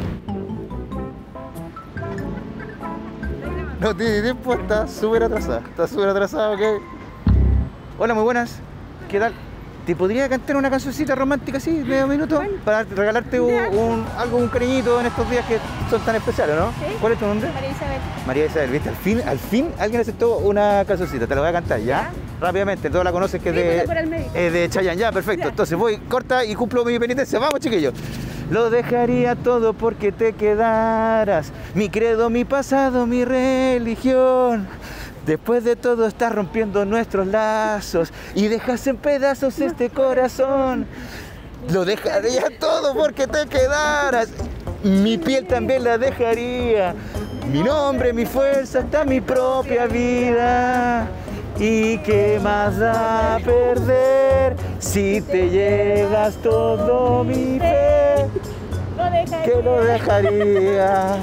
No tiene tiempo, está súper atrasada. Está súper atrasada, ok. Hola, muy buenas. ¿Qué tal? ¿Te podría cantar una cancioncita romántica así, medio minuto? Bueno, para regalarte un, un, algo, un cariñito en estos días que son tan especiales, ¿no? ¿Sí? ¿Cuál es tu nombre? María Isabel. María Isabel, ¿viste? Al fin, al fin alguien aceptó una cancioncita, te la voy a cantar, ¿ya? ¿Ya? Rápidamente, todos la conoces que es sí, de, por el médico. es de Chayanne, ya, perfecto. Ya. Entonces voy, corta y cumplo mi penitencia. Vamos, chiquillos. Lo dejaría todo porque te quedaras, mi credo, mi pasado, mi religión. Después de todo estás rompiendo nuestros lazos y dejas en pedazos este corazón. Lo dejaría todo porque te quedaras. Mi piel también la dejaría. Mi nombre, mi fuerza, hasta mi propia vida. ¿Y qué más da perder si te llegas todo mi fe? Que lo dejaría.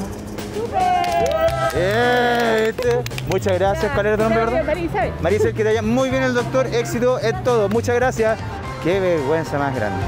Eh, Muchas gracias. ¿Cuál era tu nombre, verdad? María Isabel. María Isabel, que te vaya muy bien el doctor. Éxito en todo. Muchas gracias. Qué vergüenza más grande.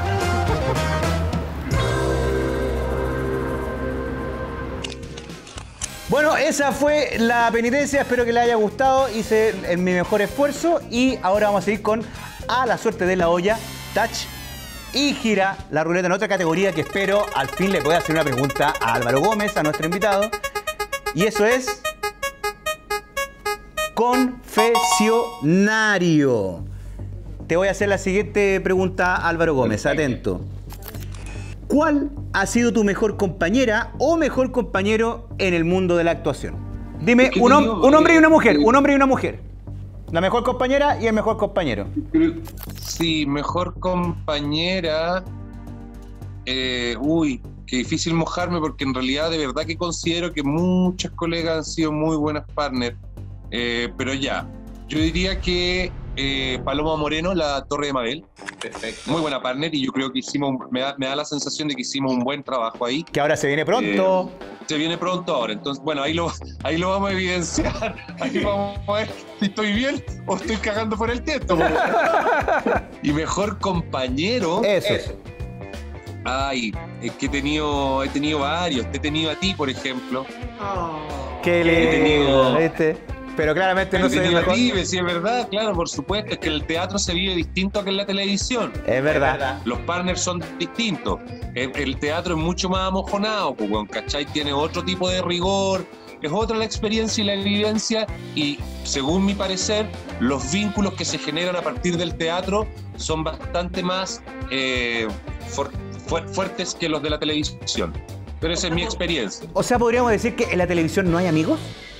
Bueno, esa fue la penitencia. Espero que les haya gustado. Hice el, mi mejor esfuerzo. Y ahora vamos a ir con A la suerte de la olla, touch. Y gira la ruleta en otra categoría que espero al fin le pueda hacer una pregunta a Álvaro Gómez, a nuestro invitado. Y eso es... confesionario. Te voy a hacer la siguiente pregunta, Álvaro Gómez, atento. ¿Cuál ha sido tu mejor compañera o mejor compañero en el mundo de la actuación? Dime un, hom un hombre y una mujer, un hombre y una mujer. La mejor compañera y el mejor compañero. Sí, mejor compañera. Eh, uy, qué difícil mojarme porque en realidad de verdad que considero que muchas colegas han sido muy buenas partners. Eh, pero ya, yo diría que eh, Paloma Moreno, la Torre de Mabel. Perfecto. Muy buena partner y yo creo que hicimos, me da, me da la sensación de que hicimos un buen trabajo ahí. Que ahora se viene pronto. Eh, se viene pronto ahora, entonces, bueno, ahí lo, ahí lo vamos a evidenciar. Ahí vamos a ver si estoy bien o estoy cagando por el texto. Y mejor compañero. Eso. Eso. Ay, es que he tenido, he tenido varios. Te he tenido a ti, por ejemplo. Oh. Qué lindo. He tenido... ¿Viste? Pero claramente no se vive. Sí, es verdad, claro, por supuesto. Es que el teatro se vive distinto que en la televisión. Es verdad. Los partners son distintos. El, el teatro es mucho más amojonado, pues, bueno, ¿cachai? Tiene otro tipo de rigor. Es otra la experiencia y la vivencia. Y según mi parecer, los vínculos que se generan a partir del teatro son bastante más eh, fu fu fuertes que los de la televisión. Pero esa es mi experiencia. O sea, ¿podríamos decir que en la televisión no hay amigos?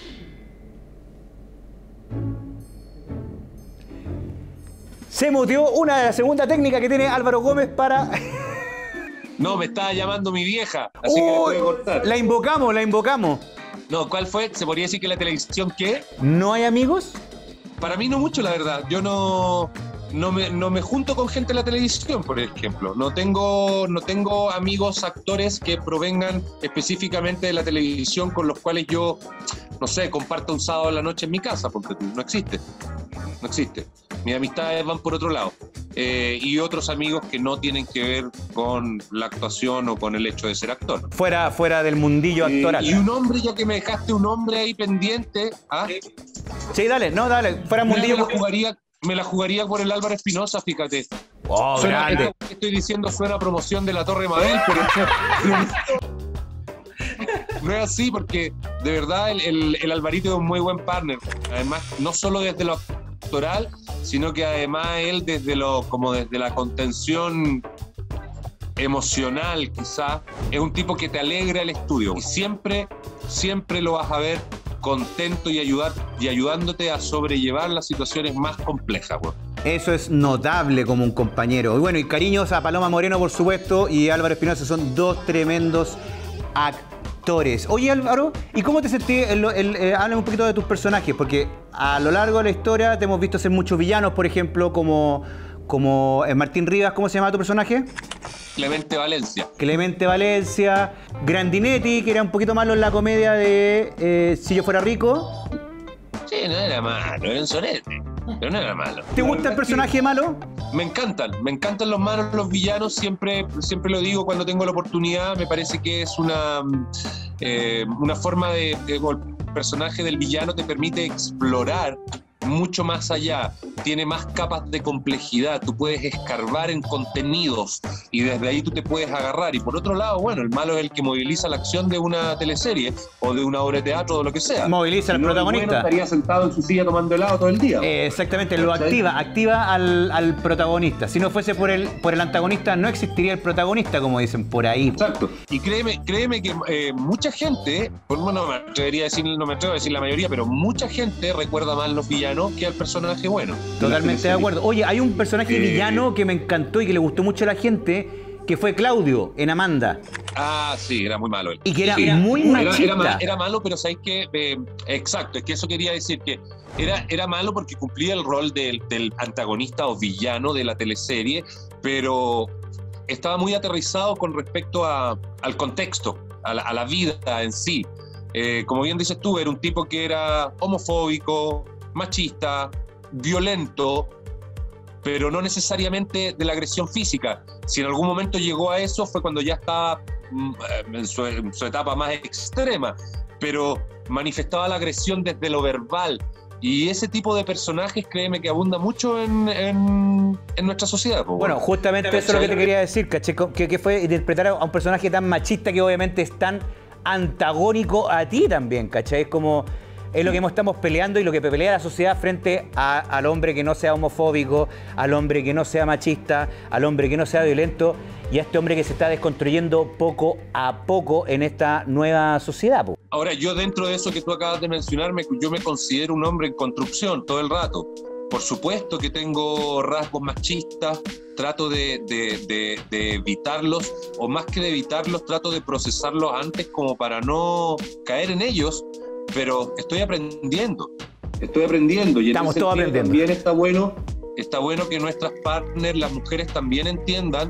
Se muteó una de las segunda técnica que tiene Álvaro Gómez para... No, me estaba llamando mi vieja, así Uy, que le voy a cortar. La invocamos, la invocamos. No, ¿cuál fue? ¿Se podría decir que la televisión qué? ¿No hay amigos? Para mí no mucho, la verdad. Yo no... No me, no me junto con gente en la televisión, por ejemplo. No tengo, no tengo amigos actores que provengan específicamente de la televisión con los cuales yo, no sé, comparto un sábado en la noche en mi casa, porque no existe. No existe. Mis amistades van por otro lado. Eh, y otros amigos que no tienen que ver con la actuación o con el hecho de ser actor. Fuera, fuera del mundillo actoral. Eh, y un hombre, ya que me dejaste un hombre ahí pendiente. ¿Ah? Sí, dale, no, dale. Fuera del mundillo. Me la jugaría, me la jugaría por el Álvaro Espinosa, fíjate. Oh, suena, grande. Esto que estoy diciendo suena a promoción de la Torre de Mabel, pero no es así, porque de verdad el, el, el Alvarito es un muy buen partner. Además, no solo desde lo actoral, sino que además él desde lo, como desde la contención emocional, quizá, es un tipo que te alegra el estudio. Y siempre, siempre lo vas a ver contento y, ayudar, y ayudándote a sobrellevar las situaciones más complejas, pues. Eso es notable como un compañero. Y bueno, y cariños a Paloma Moreno, por supuesto, y Álvaro Espinosa, son dos tremendos actores. Oye, Álvaro, ¿y cómo te sentí? El, el, el, háblame un poquito de tus personajes, porque a lo largo de la historia te hemos visto hacer muchos villanos, por ejemplo, como, como Martín Rivas. ¿Cómo se llama tu personaje? Clemente Valencia. Clemente Valencia. Grandinetti, que era un poquito malo en la comedia de eh, Si yo fuera rico. Sí, no era malo, era un sonete, pero no era malo. ¿Te gusta el personaje malo? Me encantan, me encantan los malos, los villanos, siempre, siempre lo digo cuando tengo la oportunidad. Me parece que es una, eh, una forma de, de... El personaje del villano te permite explorar mucho más allá, tiene más capas de complejidad, tú puedes escarbar en contenidos y desde ahí tú te puedes agarrar. Y por otro lado, bueno, el malo es el que moviliza la acción de una teleserie o de una obra de teatro o de lo que sea. Moviliza al no, protagonista. Bueno, estaría sentado en su silla tomando helado todo el día. Eh, exactamente, lo activa, activa al, al protagonista. Si no fuese por el, por el antagonista, no existiría el protagonista, como dicen por ahí. Exacto. Y créeme, créeme que eh, mucha gente, bueno, no me atrevería a decir, no me atrevo a decir la mayoría, pero mucha gente recuerda más los villanos que al personaje bueno. Totalmente de acuerdo. Oye, hay un personaje eh... villano que me encantó y que le gustó mucho a la gente, que fue Claudio en Amanda. Ah, sí, era muy malo él. Y que era sí, muy era, machista. Era, era, era malo, pero ¿sabéis qué? Eh, exacto, es que eso quería decir, que era, era malo porque cumplía el rol del, del antagonista o villano de la teleserie, pero estaba muy aterrizado con respecto a, al contexto, a la, a la vida en sí. Eh, como bien dices tú, era un tipo que era homofóbico, machista, violento, pero no necesariamente de la agresión física. Si en algún momento llegó a eso fue cuando ya estaba en su, en su etapa más extrema, pero manifestaba la agresión desde lo verbal. Y ese tipo de personajes, créeme que abunda mucho en, en, en nuestra sociedad. Pues, bueno, justamente eso es lo que te quería decir, ¿caché? Que, que fue interpretar a un personaje tan machista que obviamente es tan antagónico a ti también, ¿cachai? Es como... es lo que estamos peleando y lo que pelea la sociedad frente a, al hombre que no sea homofóbico, al hombre que no sea machista, al hombre que no sea violento y a este hombre que se está desconstruyendo poco a poco en esta nueva sociedad, po. Ahora, yo dentro de eso que tú acabas de mencionarme, yo me considero un hombre en construcción todo el rato. Por supuesto que tengo rasgos machistas, trato de, de, de, de evitarlos, o más que de evitarlos, trato de procesarlos antes como para no caer en ellos, pero estoy aprendiendo, estoy aprendiendo. Y Estamos todos aprendiendo. También está bueno, está bueno que nuestras partners, las mujeres, también entiendan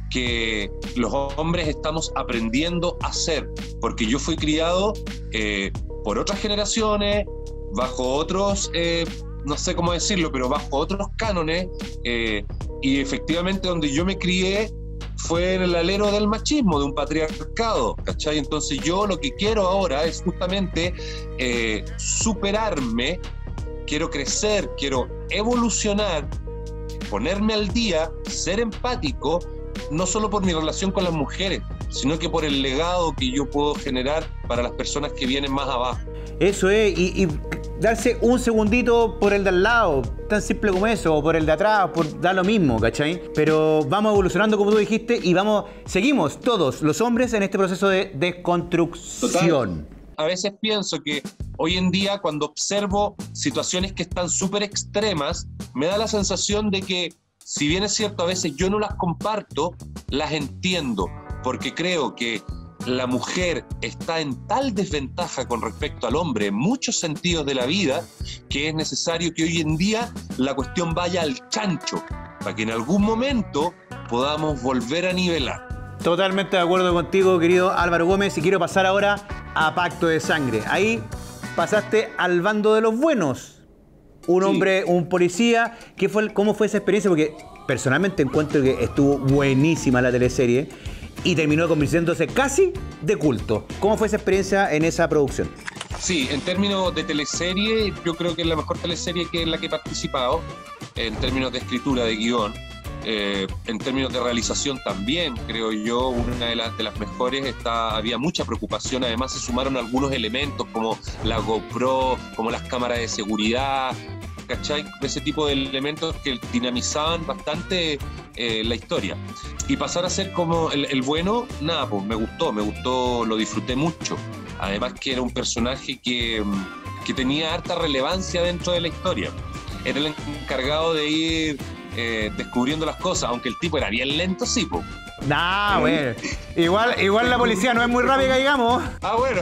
que los hombres estamos aprendiendo a ser, porque yo fui criado eh, por otras generaciones, bajo otros... Eh, no sé cómo decirlo, pero bajo otros cánones, eh, y efectivamente donde yo me crié fue en el alero del machismo, de un patriarcado, ¿cachai? Entonces yo lo que quiero ahora es justamente eh, superarme, quiero crecer, quiero evolucionar, ponerme al día, ser empático, no solo por mi relación con las mujeres, sino que por el legado que yo puedo generar para las personas que vienen más abajo. Eso es, y, y darse un segundito por el de al lado, tan simple como eso, o por el de atrás, por da lo mismo, ¿cachai? Pero vamos evolucionando como tú dijiste y vamos, seguimos todos los hombres en este proceso de desconstrucción. Total. A veces pienso que hoy en día cuando observo situaciones que están súper extremas, me da la sensación de que, si bien es cierto, a veces yo no las comparto, las entiendo, porque creo que la mujer está en tal desventaja con respecto al hombre en muchos sentidos de la vida que es necesario que hoy en día la cuestión vaya al chancho para que en algún momento podamos volver a nivelar. Totalmente de acuerdo contigo, querido Álvaro Gómez, y quiero pasar ahora a Pacto de Sangre. Ahí pasaste al bando de los buenos. Un Sí. hombre, un policía. ¿Qué fue, ¿Cómo fue esa experiencia? Porque personalmente encuentro que estuvo buenísima la teleserie y terminó convirtiéndose casi de culto. ¿Cómo fue esa experiencia en esa producción? Sí, en términos de teleserie, yo creo que es la mejor teleserie que en la que he participado, en términos de escritura, de guión. Eh, en términos de realización también, creo yo, una de las, de las mejores. Está, había mucha preocupación, además se sumaron algunos elementos como la GoPro, como las cámaras de seguridad, ¿cachai? Ese tipo de elementos que dinamizaban bastante eh, la historia. Y pasar a ser como el, el bueno, nada, pues me gustó, me gustó, lo disfruté mucho. Además que era un personaje que, que tenía harta relevancia dentro de la historia. Era el encargado de ir eh, descubriendo las cosas, aunque el tipo era bien lento, sí, pues. Nah, bueno. Igual, igual la policía no es muy rápida, digamos. Ah, bueno.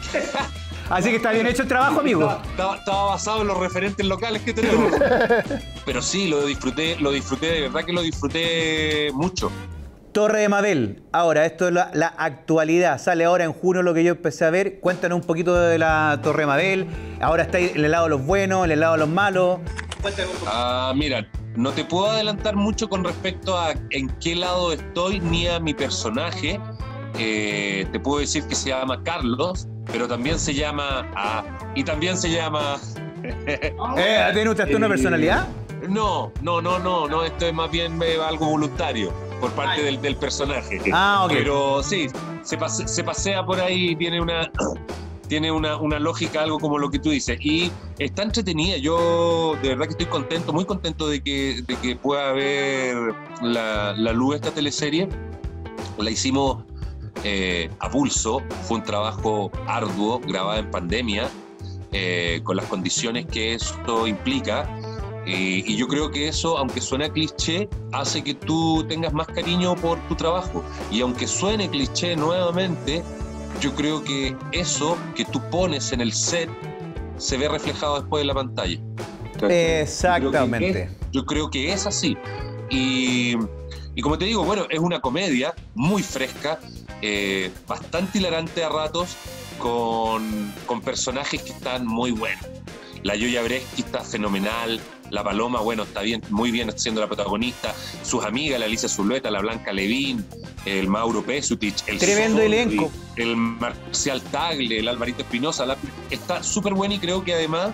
Así que está bien hecho el trabajo, amigo. Estaba, estaba, estaba basado en los referentes locales que tenemos. Pero sí, lo disfruté, lo disfruté, de verdad que lo disfruté mucho. Torre de Mabel. Ahora, esto es la, la actualidad. Sale ahora en junio lo que yo empecé a ver. Cuéntanos un poquito de la Torre de Mabel. Ahora está en el lado de los buenos, en el lado de los malos. Ah, mira, no te puedo adelantar mucho con respecto a en qué lado estoy ni a mi personaje. Eh, te puedo decir que se llama Carlos, pero también se llama... Ah, y también se llama... ¿Eh? ¿Tiene usted una personalidad? No, no, no, no, no, esto es más bien eh, algo voluntario por parte del, del personaje. Ah, ok. Pero sí, se, pase, se pasea por ahí, tiene una... tiene una, una lógica, algo como lo que tú dices, y está entretenida. Yo de verdad que estoy contento, muy contento de que, de que pueda ver la, la luz esta teleserie. La hicimos eh, a pulso, fue un trabajo arduo, grabada en pandemia, eh, con las condiciones que esto implica, eh, y yo creo que eso, aunque suene cliché, hace que tú tengas más cariño por tu trabajo, y aunque suene cliché nuevamente, yo creo que eso que tú pones en el set se ve reflejado después en la pantalla. Exactamente. Yo creo que es, yo creo que es así. Y, y como te digo, bueno, es una comedia muy fresca, eh, bastante hilarante a ratos, con, con personajes que están muy buenos. La Yoya Bresky está fenomenal, la Paloma, bueno, está bien, muy bien siendo la protagonista, sus amigas, la Alicia Zulueta, la Blanca Levín, el Mauro Pesutich, el Tremendo Zorri, elenco. el Marcial Tagle, el Alvarito Espinosa, la, está súper bueno, y creo que además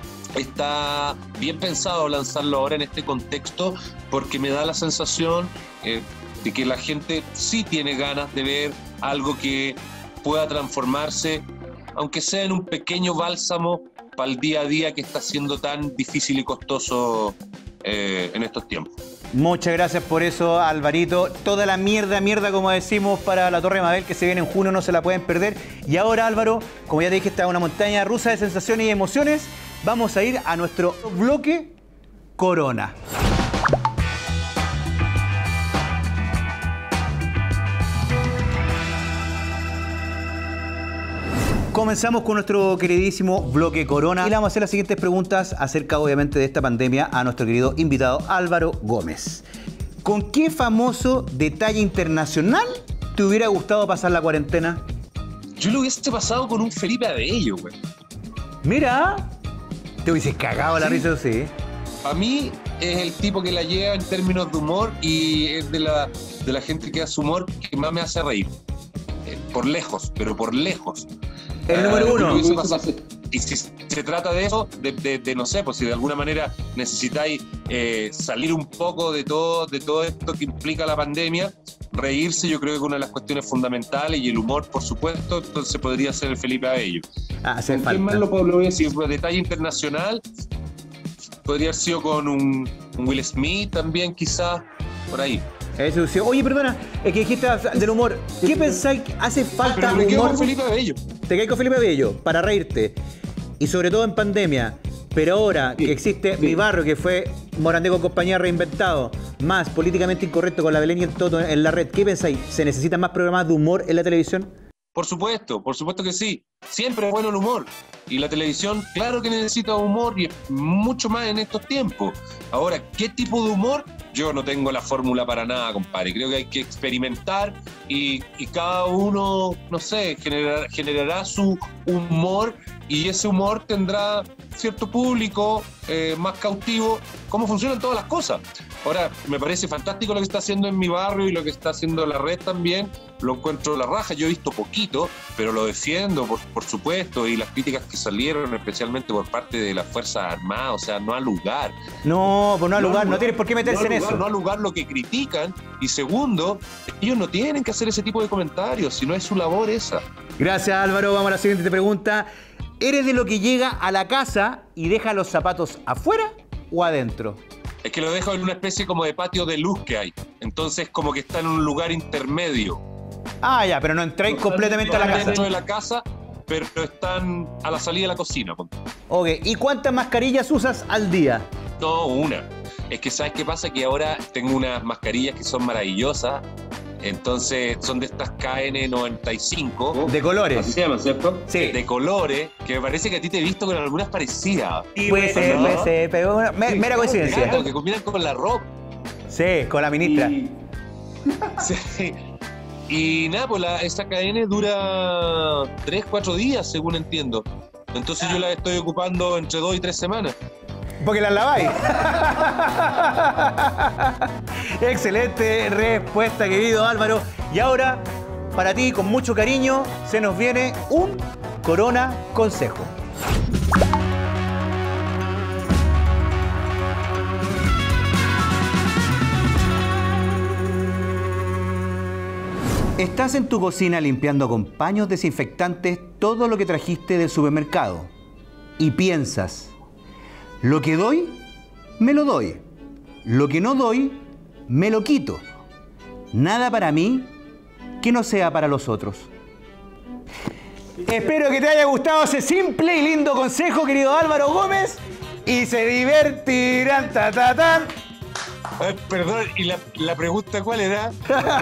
está bien pensado lanzarlo ahora en este contexto, porque me da la sensación eh, de que la gente sí tiene ganas de ver algo que pueda transformarse, aunque sea en un pequeño bálsamo para el día a día que está siendo tan difícil y costoso eh, en estos tiempos. Muchas gracias por eso, Alvarito. Toda la mierda, mierda, como decimos, para la Torre de Mabel, que se viene en junio, no se la pueden perder. Y ahora, Álvaro, como ya te dije, está una montaña rusa de sensaciones y emociones. Vamos a ir a nuestro bloque Corona. Comenzamos con nuestro queridísimo bloque Corona y le vamos a hacer las siguientes preguntas acerca, obviamente, de esta pandemia a nuestro querido invitado Álvaro Gómez. ¿Con qué famoso de talla internacional te hubiera gustado pasar la cuarentena? Yo lo hubiese pasado con un Felipe Abello, güey. Mira, te hubieses cagado la Sí. risa, sí. Para mí es el tipo que la lleva en términos de humor y es de la, de la gente que hace humor que más me hace reír. Eh, por lejos, pero por lejos. El número yo uno. lo hubiese pasado. Y si se trata de eso, de, de, de no sé, pues si de alguna manera necesitáis eh, salir un poco de todo, de todo esto que implica la pandemia, reírse yo creo que es una de las cuestiones fundamentales y el humor, por supuesto, entonces podría ser el Felipe Abello. Ah, hace ¿Con quién más falta. lo puedo decir? Si de talla internacional, podría haber sido con un, un Will Smith también, quizás, por ahí. Eso sí. Oye, perdona, es que dijiste del humor. ¿Qué pensáis que hace falta Pero me quedo humor? con Felipe Abello. Te caes con Felipe Bello para reírte. Y sobre todo en pandemia. Pero ahora Sí, que existe sí. Mi Barrio, que fue Morandé con compañía reinventado, más políticamente incorrecto con la Belén y el Toto en la red, ¿qué pensáis? ¿Se necesitan más programas de humor en la televisión? Por supuesto, por supuesto que sí. Siempre es bueno el humor. Y la televisión, claro que necesita humor y mucho más en estos tiempos. Ahora, ¿qué tipo de humor? Yo no tengo la fórmula para nada, compadre. Creo que hay que experimentar y, y cada uno, no sé, generar, generará su humor y ese humor tendrá cierto público eh, más cautivo. ¿Cómo funcionan todas las cosas? Ahora, me parece fantástico lo que está haciendo en Mi Barrio y lo que está haciendo la red también. Lo encuentro la raja. Yo he visto poquito, pero lo defiendo, por, por supuesto. Y las críticas que salieron, especialmente por parte de las Fuerzas Armadas, o sea, no al lugar. No, pues no al No lugar, al no lugar, tienes por qué meterse no en al lugar, eso. No al lugar lo que critican. Y segundo, ellos no tienen que hacer ese tipo de comentarios, si no es su labor esa. Gracias, Álvaro. Vamos a la siguiente pregunta. ¿Eres de lo que llega a la casa y deja los zapatos afuera o adentro? Es que lo dejo en una especie como de patio de luz que hay. Entonces como que está en un lugar intermedio. Ah, ya, pero no entráis completamente a la Están casa. dentro de la casa, pero están a la salida de la cocina. Ok, ¿y cuántas mascarillas usas al día? No, una. Es que ¿sabes qué pasa? Que ahora tengo unas mascarillas que son maravillosas. Entonces son de estas K N noventa y cinco. De colores. se llama, ¿cierto? Sí. De colores, que me parece que a ti te he visto con algunas parecidas. Puede ser, ¿no? puede ser, pero bueno, me- mera coincidencia. Claro, que combinan con la ropa. Sí, con la ministra. Sí. Y nada, pues la, esa K N dura tres, cuatro días, según entiendo. Entonces yo la estoy ocupando entre dos y tres semanas. Porque las laváis. Excelente respuesta, querido Álvaro. Y ahora, para ti, con mucho cariño, se nos viene un Corona Consejo. Estás en tu cocina limpiando con paños desinfectantes todo lo que trajiste del supermercado. Y piensas, lo que doy, me lo doy. Lo que no doy, me lo quito. Nada para mí que no sea para los otros. Espero que te haya gustado ese simple y lindo consejo, querido Álvaro Gómez. Y se divertirán, ta, ta, tan. Ay, perdón, ¿y la, la pregunta cuál era?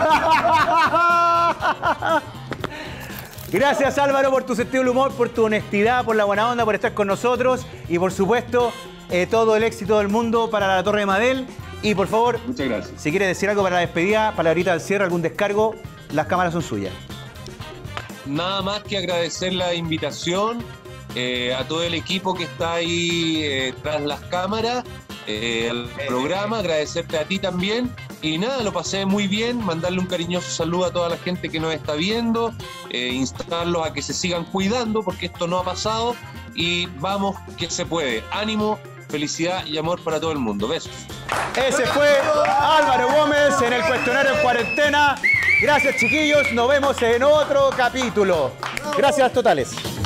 Gracias, Álvaro, por tu sentido del humor, por tu honestidad, por la buena onda, por estar con nosotros y, por supuesto, eh, todo el éxito del mundo para la Torre de Mabel. Y, por favor, Muchas gracias. si quieres decir algo para la despedida, palabrita al cierre, algún descargo, las cámaras son suyas. Nada más que agradecer la invitación eh, a todo el equipo que está ahí eh, tras las cámaras, eh, al programa, agradecerte a ti también. Y nada, lo pasé muy bien, mandarle un cariñoso saludo a toda la gente que nos está viendo, eh, instarlos a que se sigan cuidando porque esto no ha pasado y vamos que se puede. Ánimo, felicidad y amor para todo el mundo. Besos. Ese fue Álvaro Gómez en el cuestionario en cuarentena. Gracias, chiquillos. Nos vemos en otro capítulo. Gracias totales.